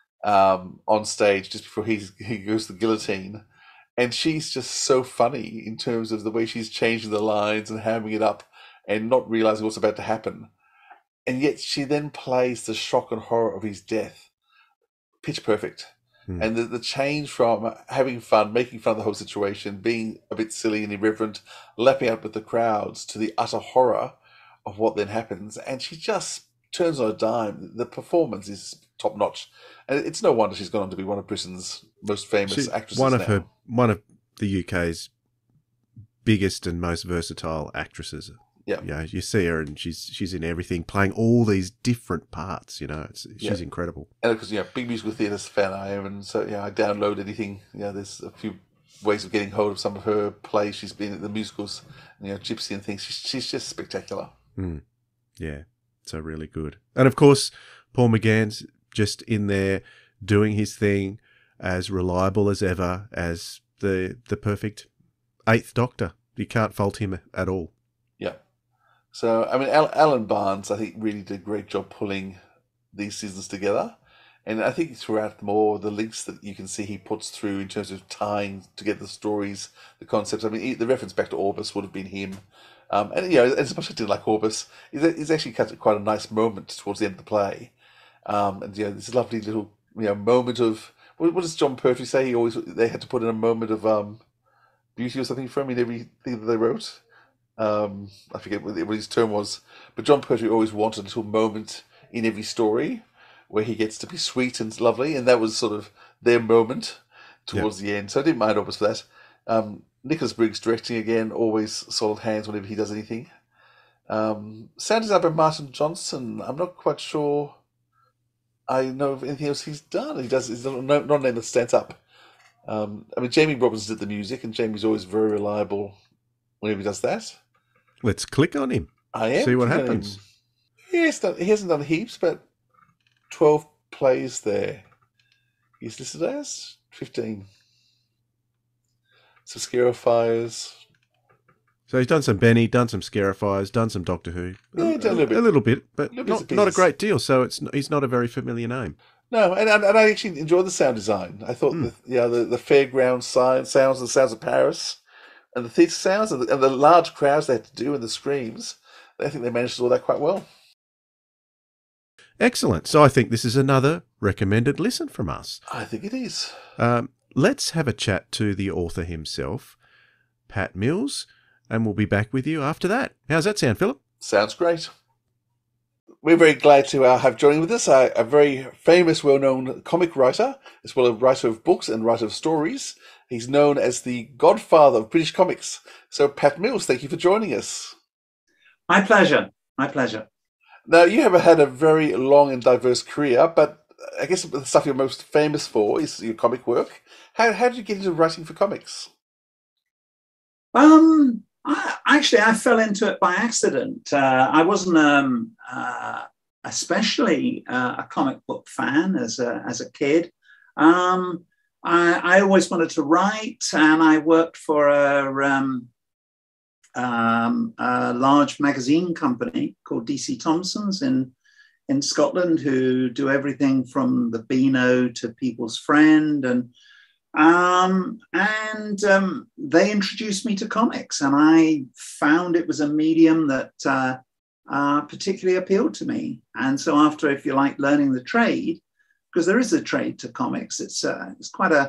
on stage just before he goes to the guillotine. And she's just so funny in terms of the way she's changing the lines and hamming it up and not realizing what's about to happen. And yet she then plays the shock and horror of his death. Pitch perfect. And the change from having fun, making fun of the whole situation, being a bit silly and irreverent, lapping up with the crowds, to the utter horror of what then happens. And she just turns on a dime. The performance is top notch. And it's no wonder she's gone on to be one of Britain's most famous actresses one of the UK's biggest and most versatile actresses. Yeah, you see her and she's in everything, playing all these different parts. She's incredible. And of course, big musical theatre fan I am, and so I download anything. There's a few ways of getting hold of some of her plays. She's been at the musicals, Gypsy and things. She's just spectacular. Yeah, so really good. And of course, Paul McGann's just in there doing his thing, as reliable as ever, as the perfect Eighth Doctor. You can't fault him at all. Yeah. So, I mean, Alan Barnes, I think, really did a great job pulling these seasons together. And I think throughout them all, the links that you can see he puts through in terms of tying together the stories, the concepts. I mean, the reference back to Orbis would have been him. And, as much as I did like Orbis, he's actually cut quite a nice moment towards the end of the play. And, this lovely little, moment of... What does John Pertwee say? They had to put in a moment of beauty or something for him in everything that they wrote. I forget what his term was, but John Pertwee always wanted a little moment in every story where he gets to be sweet and lovely, and that was sort of their moment towards the end. So I didn't mind Orbis for that. Nicholas Briggs directing again, always solid hands whenever he does anything. Sound design by Martin Johnson. I'm not quite sure I know of anything else he's done. He's not a name that stands up. I mean, Jamie Robbins did the music, and Jamie's always very reliable whenever he does that. Let's click on him. I am. See what happens. He hasn't done heaps, but 12 plays there. He's listed as 15. Some Scarifiers. So he's done some Benny, done some Scarifiers, done some Doctor Who. Yeah, done a little bit, but not a great deal. So he's not a very familiar name. No, and I actually enjoyed the sound design. I thought the fairground sounds, the sounds of Paris, and the theatre sounds, and the large crowds they had to do, and the screams. I think they managed to do all that quite well. Excellent. So I think this is another recommended listen from us. I think it is. Let's have a chat to the author himself, Pat Mills, and we'll be back with you after that. How's that sound, Philip? Sounds great. We're very glad to have joining with us a very famous, well-known comic writer, as well as writer of books and writer of stories. He's known as the godfather of British comics. So, Pat Mills, thank you for joining us. My pleasure. My pleasure. Now, you have had a very long and diverse career, but I guess the stuff you're most famous for is your comic work. How did you get into writing for comics? I fell into it by accident. I wasn't especially a comic book fan as a kid. I always wanted to write, and I worked for a large magazine company called DC Thompson's in Scotland, who do everything from the Beano to People's Friend, and they introduced me to comics, and I found it was a medium that particularly appealed to me. And so after, if you like, learning the trade, because there is a trade to comics, it's quite a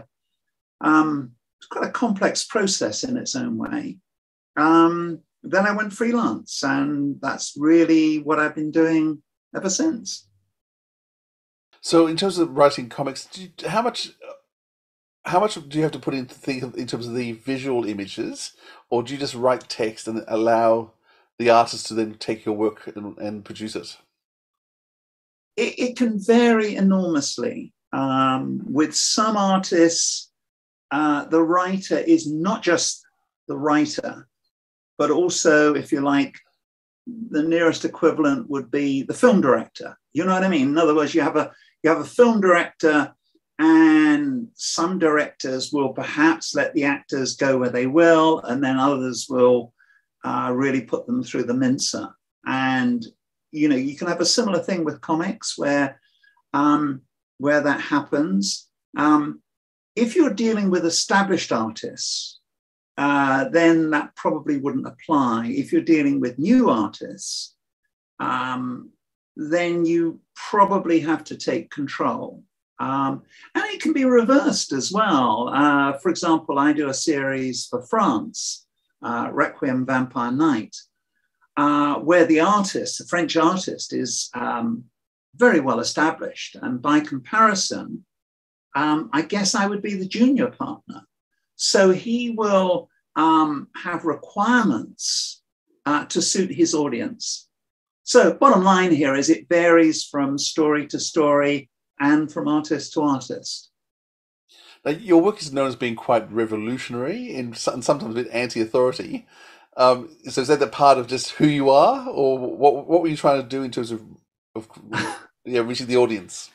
complex process in its own way. Then I went freelance, and that's really what I've been doing ever since. So in terms of writing comics, how much do you have to put into things in terms of the visual images, or do you just write text and allow the artist to then take your work and produce it? It can vary enormously. With some artists, the writer is not just the writer, but also, if you like, the nearest equivalent would be the film director. You know what I mean? In other words, you have a film director, and some directors will perhaps let the actors go where they will, and then others will really put them through the mincer. And you can have a similar thing with comics where that happens. If you're dealing with established artists, then that probably wouldn't apply. If you're dealing with new artists, then you probably have to take control. And it can be reversed as well. For example, I do a series for France, Requiem Vampire Night, where the French artist, is very well established. And by comparison, I guess I would be the junior partner. So he will have requirements to suit his audience. So bottom line here is it varies from story to story and from artist to artist. Now, your work is known as being quite revolutionary and sometimes a bit anti-authority. So is that part of just who you are, or what were you trying to do in terms of reaching the audience?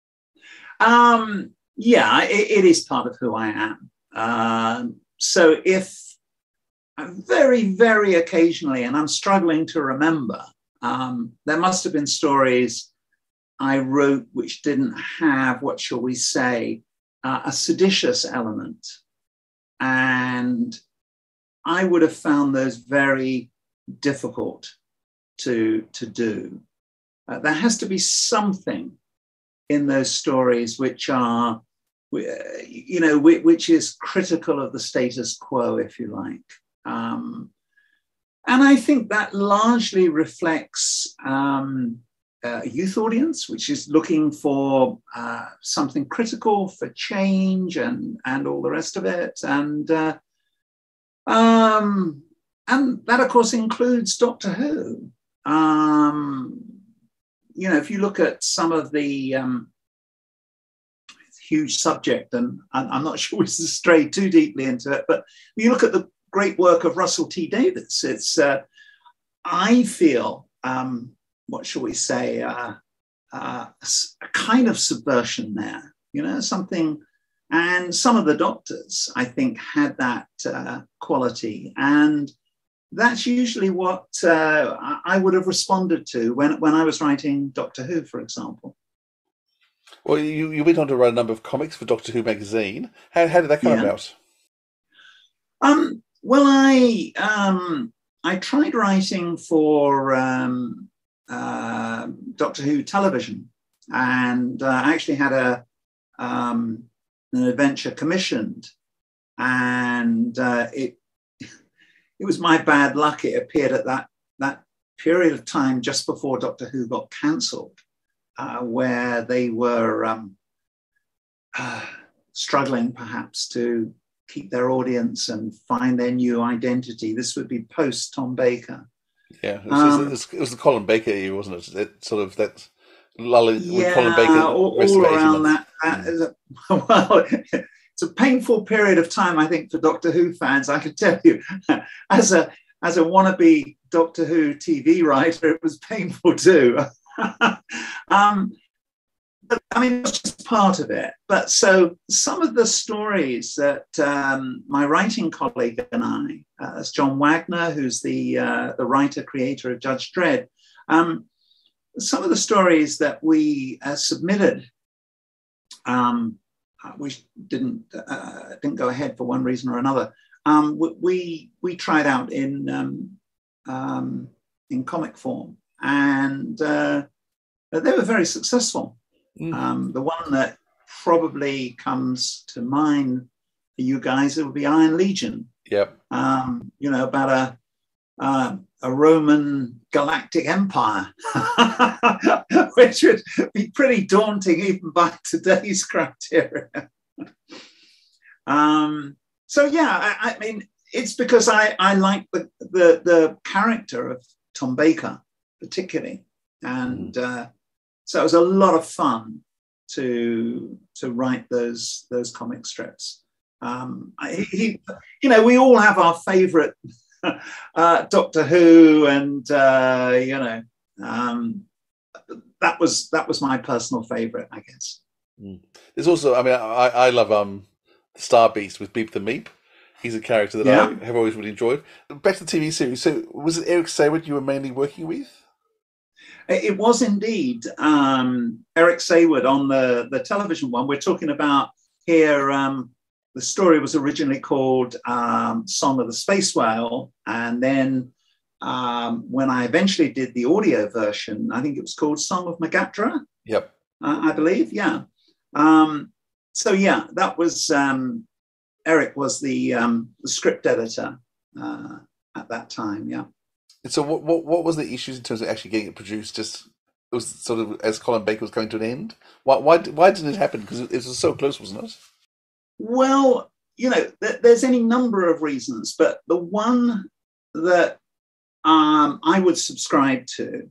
Yeah, it is part of who I am. So if very, very occasionally, and I'm struggling to remember, there must have been stories I wrote which didn't have, what shall we say, a seditious element. And I would have found those very difficult to do. There has to be something in those stories which are, which is critical of the status quo, if you like. And I think that largely reflects a youth audience, which is looking for something critical, for change and all the rest of it. And that, of course, includes Doctor Who. If you look at some of the huge subject, and I'm not sure we should stray too deeply into it, but when you look at the great work of Russell T Davies, it's, I feel, what shall we say, a kind of subversion there, something. And some of the Doctors, I think, had that quality. And that's usually what I would have responded to when I was writing Doctor Who, for example. Well, you went on to write a number of comics for Doctor Who magazine. How did that come about? Well, I tried writing for Doctor Who television, and I actually had an adventure commissioned, and it was my bad luck. It appeared at that period of time just before Doctor Who got cancelled, where they were struggling perhaps to keep their audience and find their new identity. This would be post Tom Baker. Yeah, it was the Colin Baker year, wasn't it? It sort of that lulling with Colin Baker. All around that. Well, it's a painful period of time, I think, for Doctor Who fans. I can tell you, as a wannabe Doctor Who TV writer, it was painful too. But I mean, it's just part of it. But so some of the stories that my writing colleague and I, that's John Wagner, who's the writer creator of Judge Dredd, some of the stories that we submitted, which didn't go ahead for one reason or another. We tried out in comic form, and they were very successful. The one that probably comes to mind for you guys, it would be Iron Legion. Yep. About a Roman galactic empire, which would be pretty daunting even by today's criteria. So yeah, I mean, it's because I like the character of Tom Baker particularly, and so it was a lot of fun to write those comic strips. We all have our favourite Doctor Who, and that was my personal favourite, I guess. There's also, I mean, I love Star Beast with Beep the Meep. He's a character that I have always really enjoyed. Back to the TV series. So was it Eric Sayward you were mainly working with? It was indeed Eric Sayward on the television one. We're talking about here. The story was originally called Song of the Space Whale, and then when I eventually did the audio version, I think it was called Song of Megatra. Yep, I believe. Yeah. So yeah, that was Eric was the script editor at that time. Yeah. So what was the issues in terms of actually getting it produced? Just it was sort of as Colin Baker was coming to an end. Why didn't it happen? Because it was so close, wasn't it? Well, there's any number of reasons, but the one that I would subscribe to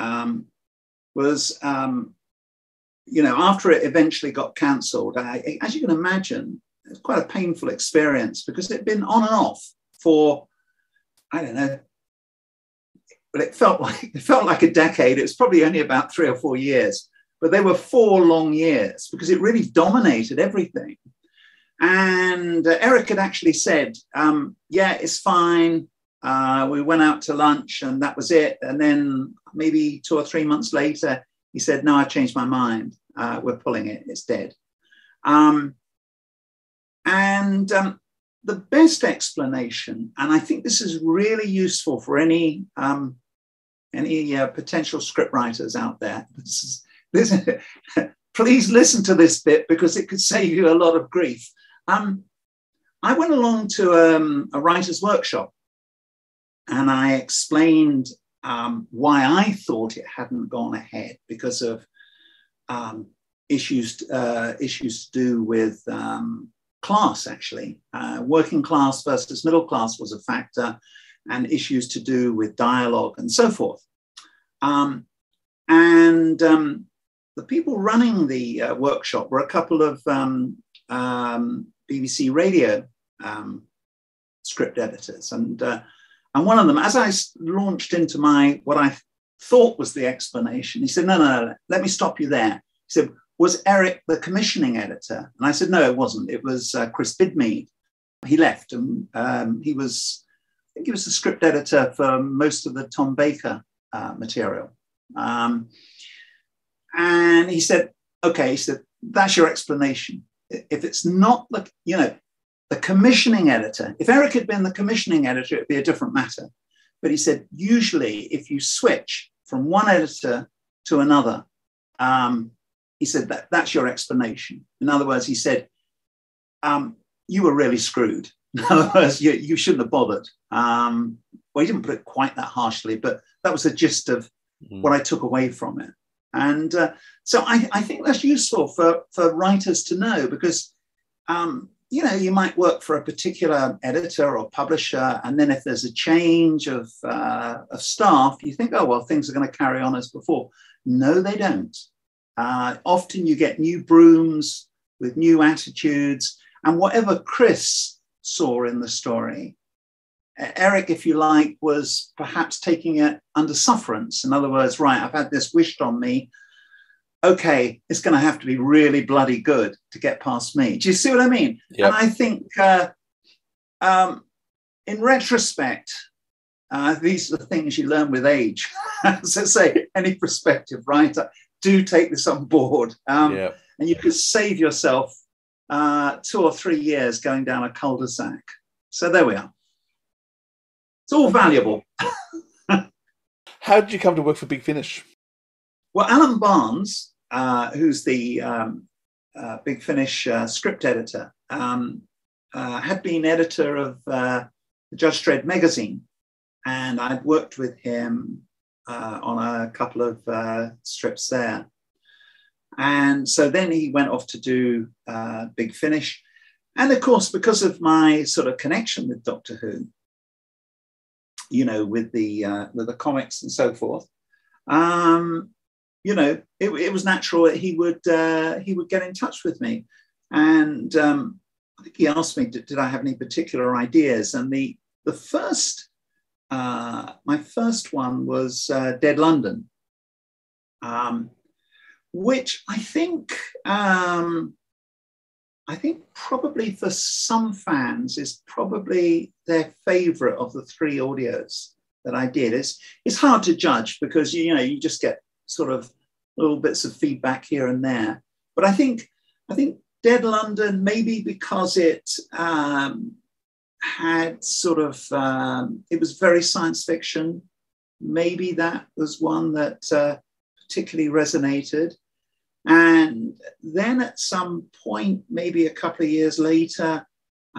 was, after it eventually got cancelled, as you can imagine, it was quite a painful experience because it'd been on and off for, I don't know, but it felt like a decade. It was probably only about 3 or 4 years, but they were 4 long years because it really dominated everything. And Eric had actually said, yeah, it's fine. We went out to lunch and that was it. And then maybe 2 or 3 months later, he said, no, I changed my mind. We're pulling it. It's dead. The best explanation, and I think this is really useful for any potential scriptwriters out there. Please listen to this bit because it could save you a lot of grief. I went along to a writer's workshop and I explained why I thought it hadn't gone ahead because of issues to do with class, actually. Working class versus middle class was a factor, and issues to do with dialogue and so forth. The people running the workshop were a couple of BBC Radio script editors, and one of them, as I launched into what I thought was the explanation, he said, no, let me stop you there. He said, was Eric the commissioning editor? And I said, no, it wasn't. It was Chris Bidmead. He left, and I think he was the script editor for most of the Tom Baker material. And he said, okay, he said, that's your explanation. If it's not the commissioning editor, if Eric had been the commissioning editor, it'd be a different matter. But he said, usually if you switch from one editor to another, he said, that's your explanation. In other words, he said, you were really screwed. No, you shouldn't have bothered. Well, he didn't put it quite that harshly, but that was the gist of what I took away from it. And so I think that's useful for writers to know, because, you know, you might work for a particular editor or publisher, and then if there's a change of staff, you think, oh, well, things are going to carry on as before. No, they don't. Often you get new brooms with new attitudes, and whatever Chris saw in the story, Eric, if you like, was perhaps taking it under sufferance. In other words, right, I've had this wished on me. Okay, it's going to have to be really bloody good to get past me. Do you see what I mean? Yep. And I think in retrospect, these are the things you learn with age. As I say, any prospective writer, do take this on board. And you could save yourself 2 or 3 years going down a cul-de-sac. So there we are. It's all valuable. How did you come to work for Big Finish? Well, Alan Barnes, who's the Big Finish script editor, had been editor of the Judge Dredd magazine, and I'd worked with him on a couple of strips there. And so then he went off to do Big Finish. And of course, because of my sort of connection with Doctor Who, you know, with the comics and so forth, you know, it was natural that he would get in touch with me. And I think he asked me, did I have any particular ideas? And the first, my first one was Dead London, which I think probably for some fans is probably their favorite of the 3 audios that I did. It's hard to judge because, you know, you just get sort of little bits of feedback here and there. But I think Dead London, maybe because it had sort of, it was very science fiction. Maybe that was one that particularly resonated. And then at some point, maybe a couple of years later,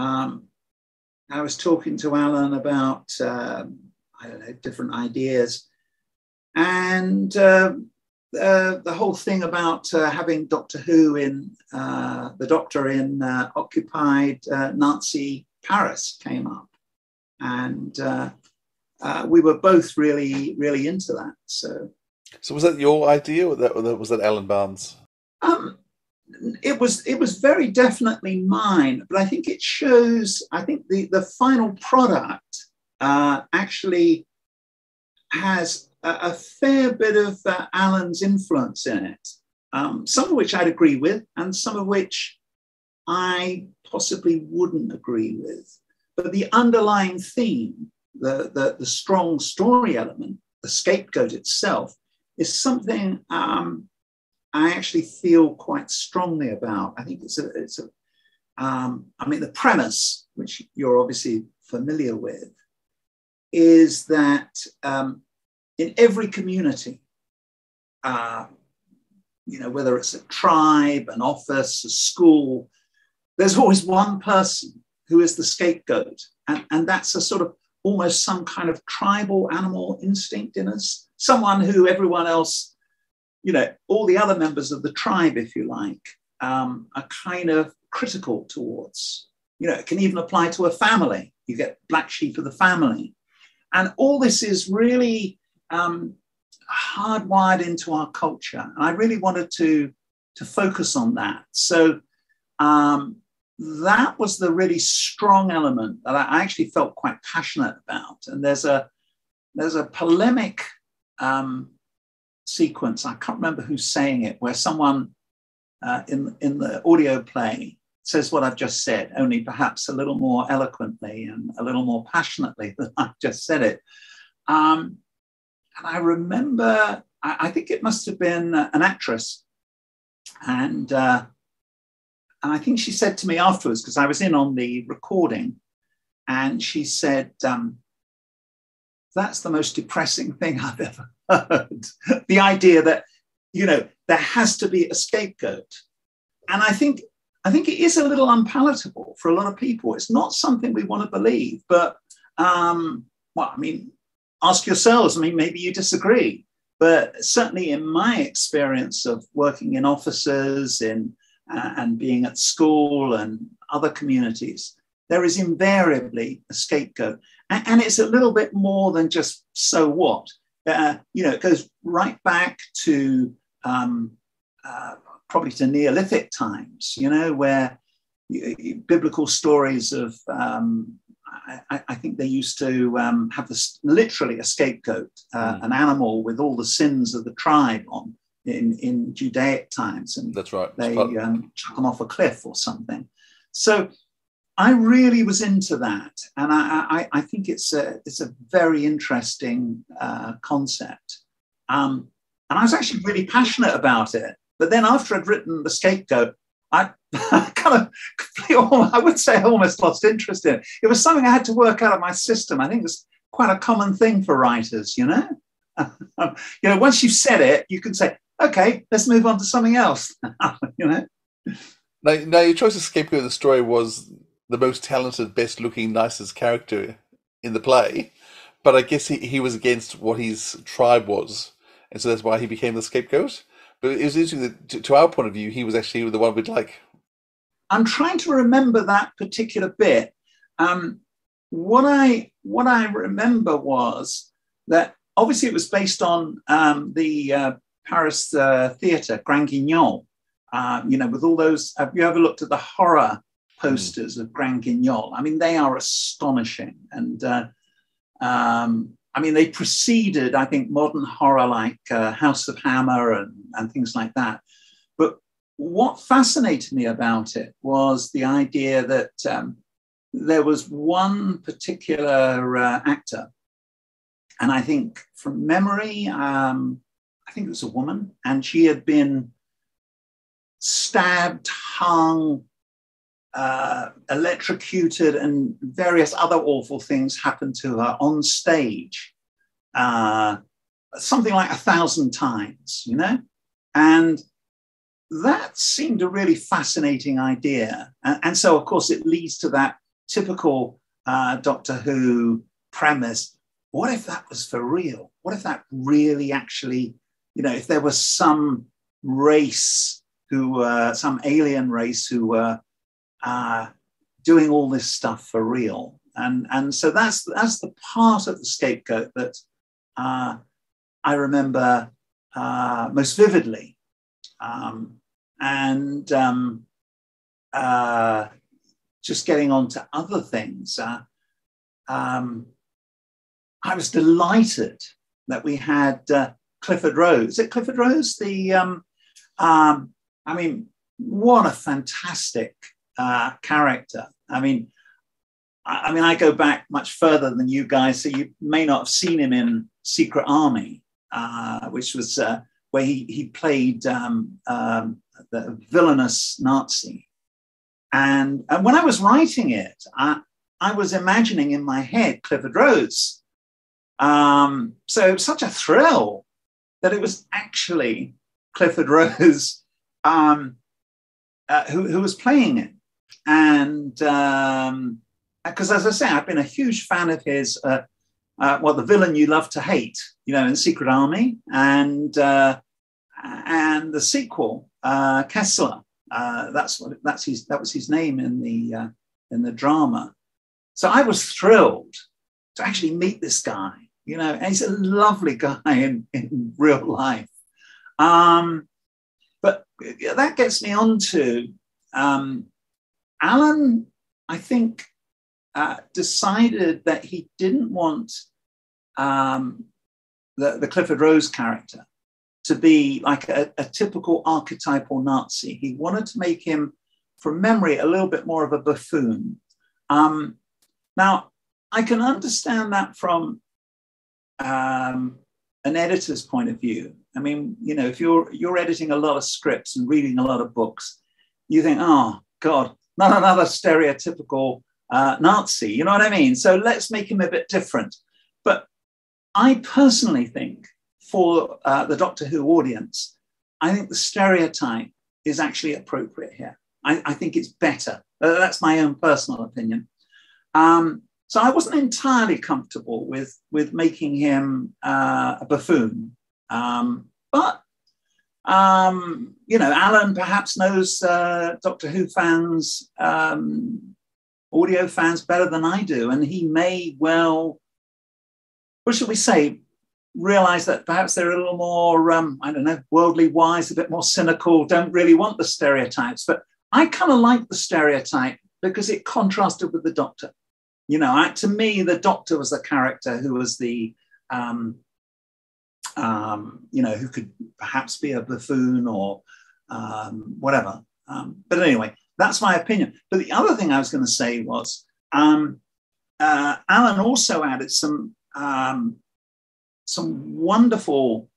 I was talking to Alan about, I don't know, different ideas. And the whole thing about having Doctor Who in, the Doctor in occupied Nazi Paris came up. And we were both really, really into that. So was that your idea, or was that Alan Barnes? It was very definitely mine, but I think it shows, I think the final product actually has a fair bit of Alan's influence in it, some of which I'd agree with and some of which I possibly wouldn't agree with. But the underlying theme, the strong story element, the scapegoat itself, is something I actually feel quite strongly about. I think I mean, the premise, which you're obviously familiar with, is that in every community, you know, whether it's a tribe, an office, a school, there's always one person who is the scapegoat. And that's a sort of almost some kind of tribal animal instinct in us, someone who everyone else, you know, all the other members of the tribe, if you like, are kind of critical towards. You know, it can even apply to a family. You get black sheep of the family. And all this is really hardwired into our culture. And I really wanted to focus on that. So that was the really strong element that I actually felt quite passionate about. And there's a polemic sequence, I can't remember who's saying it, where someone in the audio play says what I've just said, only perhaps a little more eloquently and a little more passionately than I've just said it. And I remember, I think it must have been an actress, and I think she said to me afterwards, because I was in on the recording, and she said, that's the most depressing thing I've ever heard. The idea that, you know, there has to be a scapegoat. And I think I think it is a little unpalatable for a lot of people. It's not something we want to believe, but well, I mean, ask yourselves. I mean, maybe you disagree, but certainly in my experience of working in offices and being at school and other communities, there is invariably a scapegoat. And it's a little bit more than just so what. You know, it goes right back to probably to Neolithic times, you know, where biblical stories of, I think they used to have this literally a scapegoat, an animal with all the sins of the tribe on in Judaic times. And that's right. They chuck them off a cliff or something. So I really was into that. And I think it's a very interesting concept. And I was actually really passionate about it. But then after I'd written The Scapegoat, I kind of, I would say I almost lost interest in it. It was something I had to work out of my system. I think it's quite a common thing for writers, you know? You know, once you've said it, you can say, okay, let's move on to something else, you know? Now, your choice of Scapegoat in the story was the most talented, best looking, nicest character in the play. But I guess he was against what his tribe was. And so that's why he became the scapegoat. But it was interesting that, to our point of view, he was actually the one we'd like. I'm trying to remember that particular bit. What I remember was that obviously it was based on the Paris theatre, Grand Guignol. You know, with all those. Have you ever looked at the horror posters of Grand Guignol? I mean, they are astonishing, and I mean, they preceded, I think, modern horror like House of Hammer and things like that. But what fascinated me about it was the idea that there was one particular actor, and I think from memory, I think it was a woman, and she had been stabbed, hung, electrocuted, and various other awful things happened to her on stage, something like 1,000 times, you know? And that seemed a really fascinating idea. And so, of course, it leads to that typical Doctor Who premise. What if that was for real? What if that really actually, you know, if there was some race who, some alien race who were doing all this stuff for real, and so that's the part of the scapegoat that I remember most vividly, and just getting on to other things. I was delighted that we had Clifford Rose. Is it Clifford Rose? I mean, what a fantastic character. I mean, I go back much further than you guys, so you may not have seen him in Secret Army, which was where he played the villainous Nazi. And when I was writing it, I was imagining in my head Clifford Rose. So it was such a thrill that it was actually Clifford Rose who was playing it. And because, as I say, I've been a huge fan of his, the villain you love to hate, you know, in Secret Army, and the sequel, Kessler. That was his name in the drama. So I was thrilled to actually meet this guy, you know, and he's a lovely guy in real life. But that gets me on to Alan, I think, decided that he didn't want the Clifford Rose character to be like a typical archetypal Nazi. He wanted to make him, from memory, a little bit more of a buffoon. Now, I can understand that from an editor's point of view. I mean, you know, if you're editing a lot of scripts and reading a lot of books, you think, oh, God, not another stereotypical Nazi, you know what I mean? So let's make him a bit different. But I personally think for the Doctor Who audience, I think the stereotype is actually appropriate here. I think it's better. That's my own personal opinion. So I wasn't entirely comfortable with making him a buffoon. But Alan perhaps knows Doctor Who fans, audio fans better than I do, and he may well, what should we say, realize that perhaps they're a little more, I don't know, worldly wise, a bit more cynical, don't really want the stereotypes. But I kind of like the stereotype because it contrasted with the Doctor. To me, the Doctor was the character who was the, who could perhaps be a buffoon or whatever. But anyway, that's my opinion. But the other thing I was going to say was Alan also added some wonderful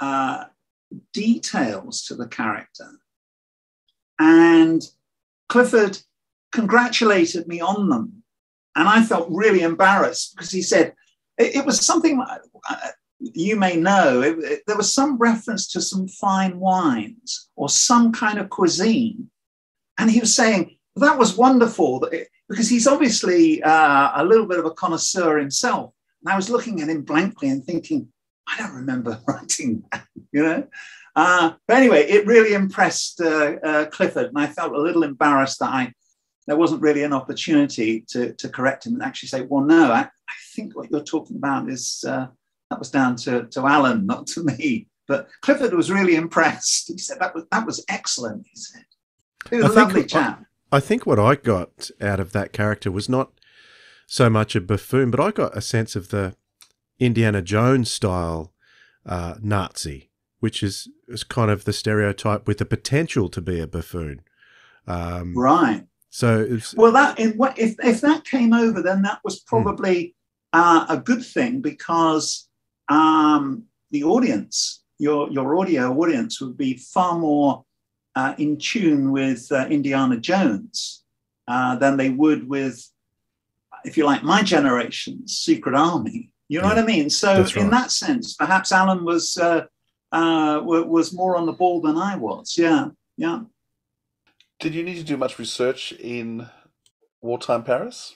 details to the character. And Clifford congratulated me on them. And I felt really embarrassed because he said, it was something you may know, there was some reference to some fine wines or some kind of cuisine. And he was saying, that was wonderful, because he's obviously a little bit of a connoisseur himself. And I was looking at him blankly and thinking, I don't remember writing that, But anyway, it really impressed Clifford. And I felt a little embarrassed that there wasn't really an opportunity to correct him and actually say, well, no, I think what you're talking about is, that was down to Alan, not to me. But Clifford was really impressed. He said, that was excellent, he said. He was a lovely chap. I think what I got out of that character was not so much a buffoon, but I got a sense of the Indiana Jones style Nazi, which is kind of the stereotype with the potential to be a buffoon. Right. So if that came over, then that was probably a good thing, because the audience, your audio audience, would be far more in tune with Indiana Jones than they would with, if you like, my generation's Secret Army. You know what I mean? So in that sense, perhaps Alan was more on the ball than I was. Yeah, yeah. Did you need to do much research in wartime Paris?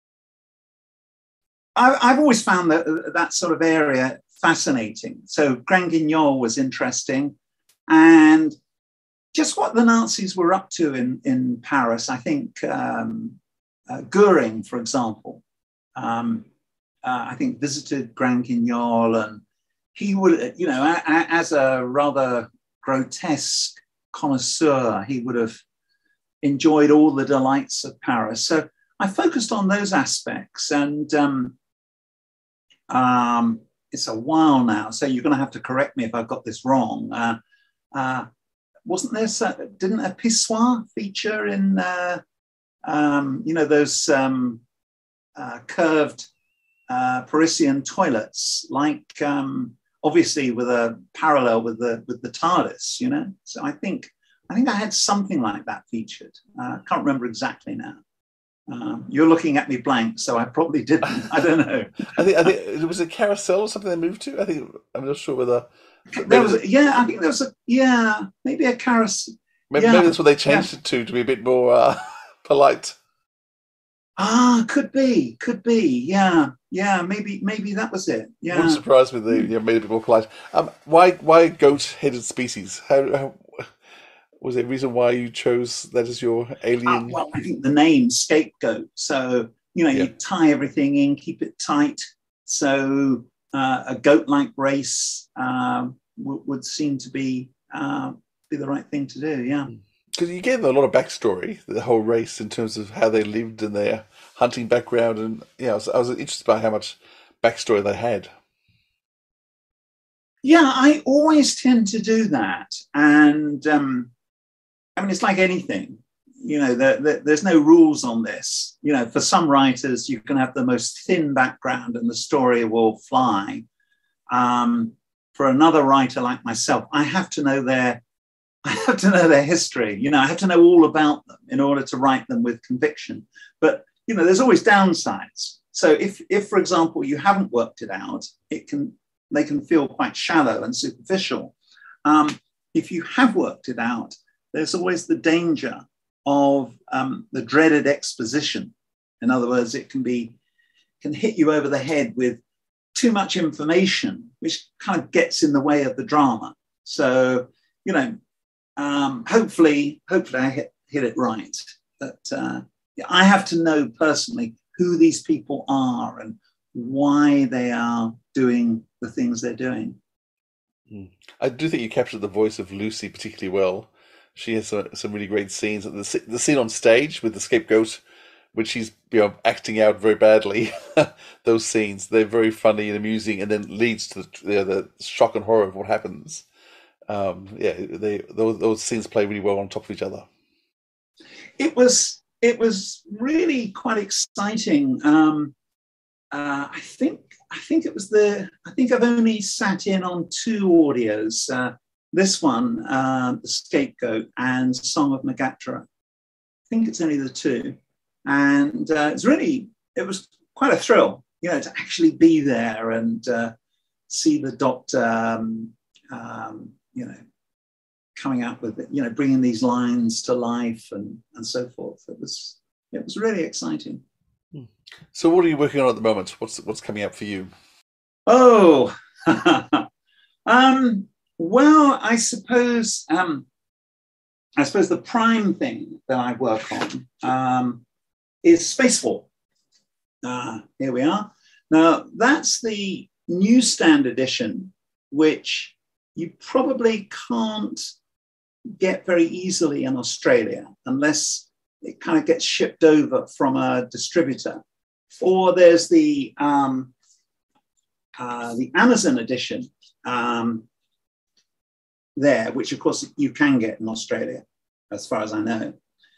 I've always found that sort of area fascinating. So Grand Guignol was interesting, and just what the Nazis were up to in Paris. I think Goering, for example, I think visited Grand Guignol, and he would, as a rather grotesque connoisseur, he would have enjoyed all the delights of Paris. So I focused on those aspects, and it's a while now, so you're going to have to correct me if I've got this wrong. Wasn't there, didn't a pissoir feature in, those curved Parisian toilets, like obviously with a parallel with the TARDIS, So I think I had something like that featured. Can't remember exactly now. You're looking at me blank, so I probably didn't. I don't know. I think it was a carousel or something they moved to. I'm not sure whether there was. I think there was maybe a carousel. Maybe that's what they changed it to be a bit more polite. Could be. Yeah. Maybe that was it. Yeah. Wouldn't surprise me they made it a bit more polite. Why goat-headed species? How was there a reason why you chose that as your alien? Well, I think the name Scapegoat. So, you tie everything in, keep it tight. So a goat-like race would seem to be the right thing to do, yeah. Because you gave them a lot of backstory, the whole race, in terms of how they lived and their hunting background. And I was interested by how much backstory they had. Yeah, I always tend to do that. And it's like anything, there's no rules on this. For some writers, you can have the most thin background and the story will fly. For another writer like myself, I have to know their history. I have to know all about them in order to write them with conviction. But, there's always downsides. So if, for example, you haven't worked it out, they can feel quite shallow and superficial. If you have worked it out, there's always the danger of the dreaded exposition. In other words, it can hit you over the head with too much information, which kind of gets in the way of the drama. So, hopefully I hit it right. But I have to know personally who these people are and why they are doing the things they're doing. I do think you captured the voice of Lucy particularly well. She has some really great scenes. The scene on stage with the scapegoat, when she's acting out very badly, those scenes, they're very funny and amusing, and then leads to the shock and horror of what happens. Those scenes play really well on top of each other. It was really quite exciting. I think I've only sat in on 2 audios. This one, The Scapegoat, and Song of Megatra. I think it's only the 2. And it was quite a thrill, to actually be there and see the doctor, coming up with it, bringing these lines to life and so forth. It was really exciting. So what are you working on at the moment? What's coming up for you? Oh, well, I suppose the prime thing that I work on is Spacewalk. Here we are. Now, that's the newsstand edition, which you probably can't get very easily in Australia unless it kind of gets shipped over from a distributor. Or there's the Amazon edition there, which of course you can get in Australia, as far as I know.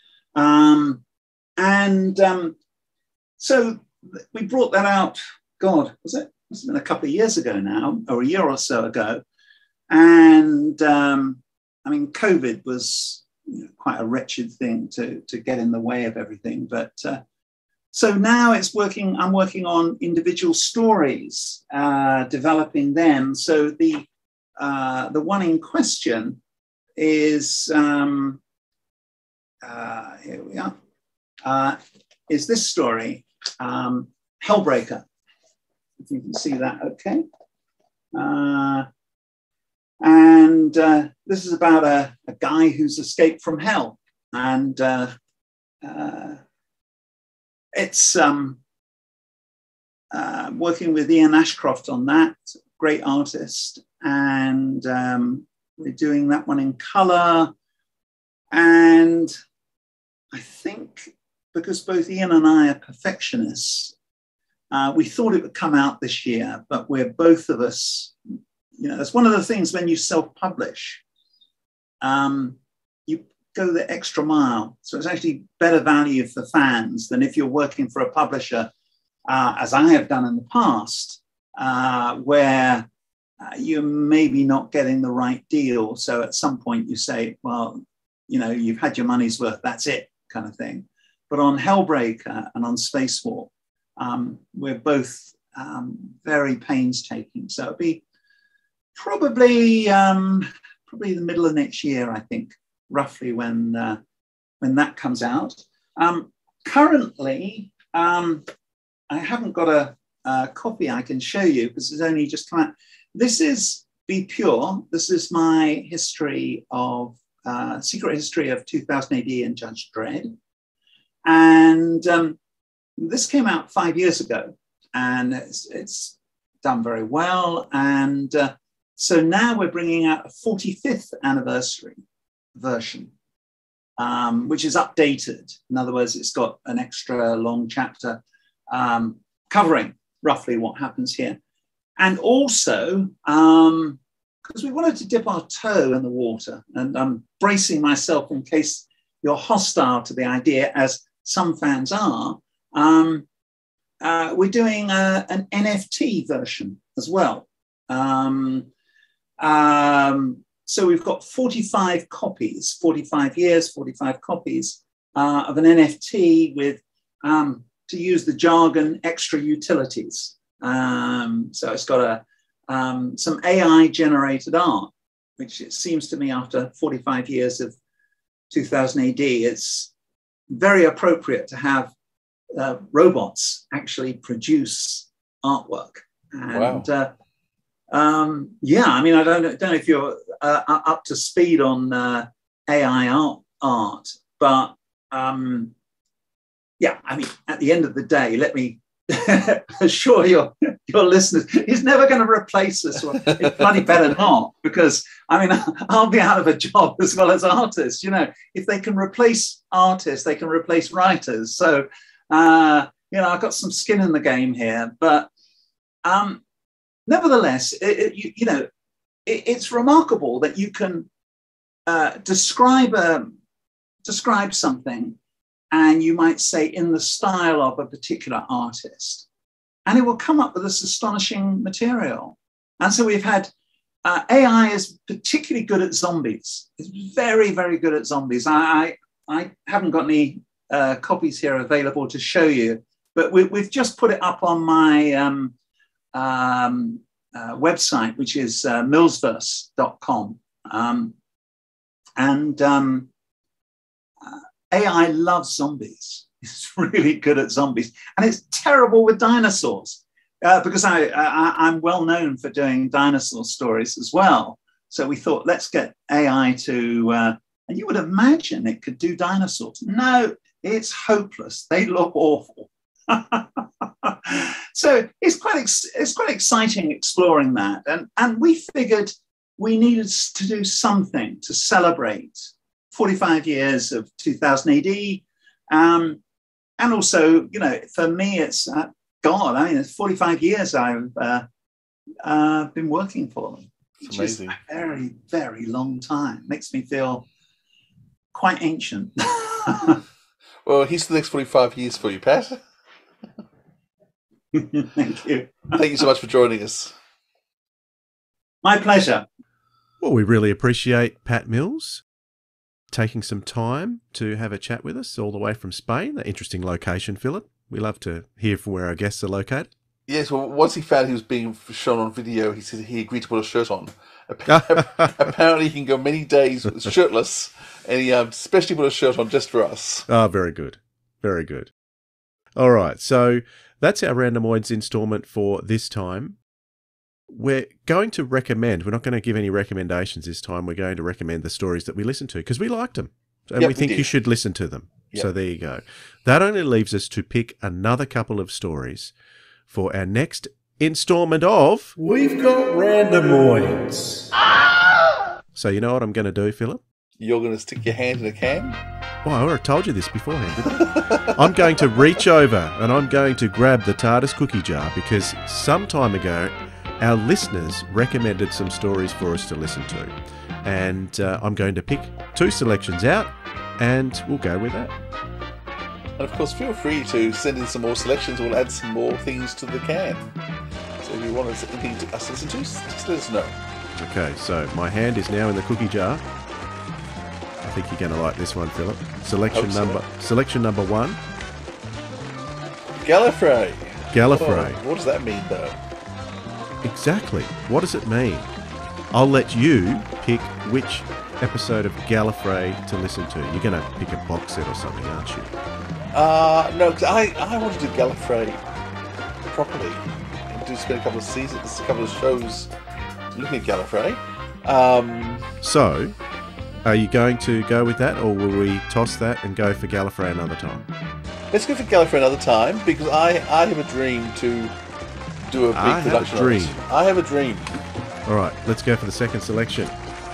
So we brought that out, God, must have been a couple of years ago now, or a year or so ago. And COVID was quite a wretched thing to get in the way of everything. But so now I'm working on individual stories, developing them. So the one in question is, here we are, is this story, Hellbreaker. If you can see that, okay. This is about a guy who's escaped from hell. And it's working with Ian Ashcroft on that, great artist. And we're doing that one in colour. And I think because both Ian and I are perfectionists, we thought it would come out this year, but we're both of us, that's one of the things when you self-publish, you go the extra mile. So it's actually better value for fans than if you're working for a publisher, as I have done in the past, where you're maybe not getting the right deal. So at some point you say, well, you've had your money's worth, that's it, kind of thing. But on Hellbreaker and on Spacewalk, we're both very painstaking. So it'll be probably the middle of next year, I think, roughly when that comes out. Currently, I haven't got a copy I can show you because it's only just come out. This is Be Pure. This is my history of secret history of 2000 AD and Judge Dredd. And this came out 5 years ago, and it's done very well. And so now we're bringing out a 45th anniversary version, which is updated. In other words, it's got an extra long chapter covering roughly what happens here. And also, because we wanted to dip our toe in the water, and I'm bracing myself in case you're hostile to the idea, as some fans are, we're doing an NFT version as well. So we've got 45 copies, 45 years, 45 copies of an NFT with, to use the jargon, extra utilities. So it's got some AI generated art, which it seems to me after 45 years of 2000 AD, it's very appropriate to have robots actually produce artwork. And yeah, I mean, I don't know if you're up to speed on AI art, but yeah, I mean, at the end of the day, let me assure your listeners, he's never going to replace this one. It bloody better not, because I mean, I'll be out of a job as well as artists. You know, if they can replace artists, they can replace writers. So, you know, I've got some skin in the game here, but nevertheless, you know, it's remarkable that you can describe something, and you might say in the style of a particular artist, and it will come up with this astonishing material. And so we've had AI is particularly good at zombies. It's very, very good at zombies. I haven't got any copies here available to show you, but we've just put it up on my website, which is millsverse.com. AI loves zombies. It's really good at zombies. And it's terrible with dinosaurs because I'm well known for doing dinosaur stories as well. So we thought, let's get AI to, and you would imagine it could do dinosaurs. No, it's hopeless. They look awful. So it's quite exciting exploring that. And we figured we needed to do something to celebrate 45 years of 2000 AD. And also, you know, for me, it's, God, I mean, it's 45 years I've been working for them, which is a very, very long time. Makes me feel quite ancient. Well, here's the next 45 years for you, Pat. Thank you. Thank you so much for joining us. My pleasure. Well, we really appreciate Pat Mills taking some time to have a chat with us all the way from Spain. An interesting location, Philip. We love to hear from where our guests are located. Yes, well, once he found he was being shown on video, he said he agreed to put a shirt on. Apparently, he can go many days shirtless, and he especially put a shirt on just for us. Ah, very good. Very good. All right, so that's our Randomoids installment for this time. We're going to recommend, we're not going to give any recommendations this time, we're going to recommend the stories that we listened to, because we liked them, and we think you should listen to them. Yep. So there you go. That only leaves us to pick another couple of stories for our next installment of... We've got Randomoids. So you know what I'm going to do, Philip? You're going to stick your hand in a can? Oh, I already told you this beforehand, didn't I? I'm going to reach over and I'm going to grab the TARDIS cookie jar, because some time ago our listeners recommended some stories for us to listen to. And I'm going to pick two selections out and we'll go with that. And of course, feel free to send in some more selections. We'll add some more things to the can. So if you want anything to us to listen to, just let us know. Okay, so my hand is now in the cookie jar. I think you're going to like this one, Philip. Selection number one. Gallifrey. Gallifrey. Oh, what does that mean, though? Exactly. What does it mean? I'll let you pick which episode of Gallifrey to listen to. You're going to pick a box set or something, aren't you? No, because I want to do Gallifrey properly. And do spend a couple of seasons, a couple of shows looking at Gallifrey. So, are you going to go with that, or will we toss that and go for Gallifrey another time? Let's go for Gallifrey another time, because I have a dream to do a big production on it. I have a dream. All right, let's go for the second selection.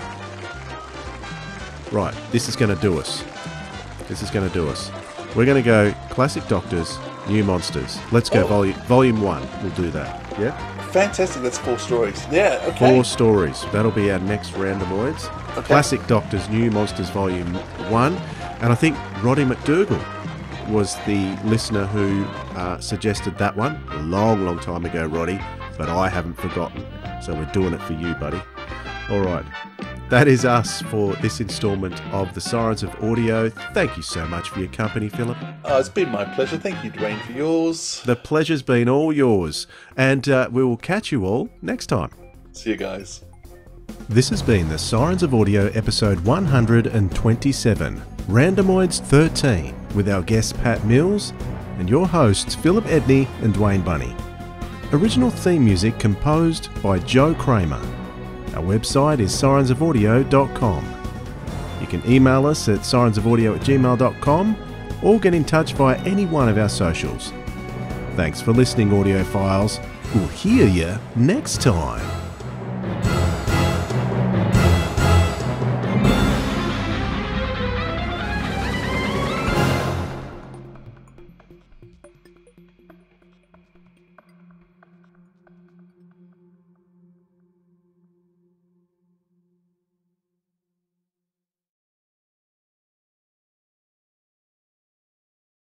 Right, this is going to do us. This is going to do us. We're going to go Classic Doctors, New Monsters. Let's go volume 1. We'll do that. Yeah? Fantastic. That's 4 stories. Yeah, okay. 4 stories. That'll be our next Randomoids. Okay. Classic Doctors, New Monsters, volume 1. And I think Roddy McDougall was the listener who suggested that one a long, long time ago, Roddy. But I haven't forgotten. So we're doing it for you, buddy. All right. That is us for this instalment of the Sirens of Audio. Thank you so much for your company, Philip. It's been my pleasure. Thank you, Dwayne, for yours. The pleasure's been all yours. And we will catch you all next time. See you guys. This has been the Sirens of Audio episode 127. Randomoids 13 with our guest Pat Mills and your hosts Philip Edney and Dwayne Bunny. Original theme music composed by Joe Kramer. Our website is sirensofaudio.com. You can email us at sirensofaudio@gmail.com or get in touch via any one of our socials. Thanks for listening, audiophiles. We'll hear you next time.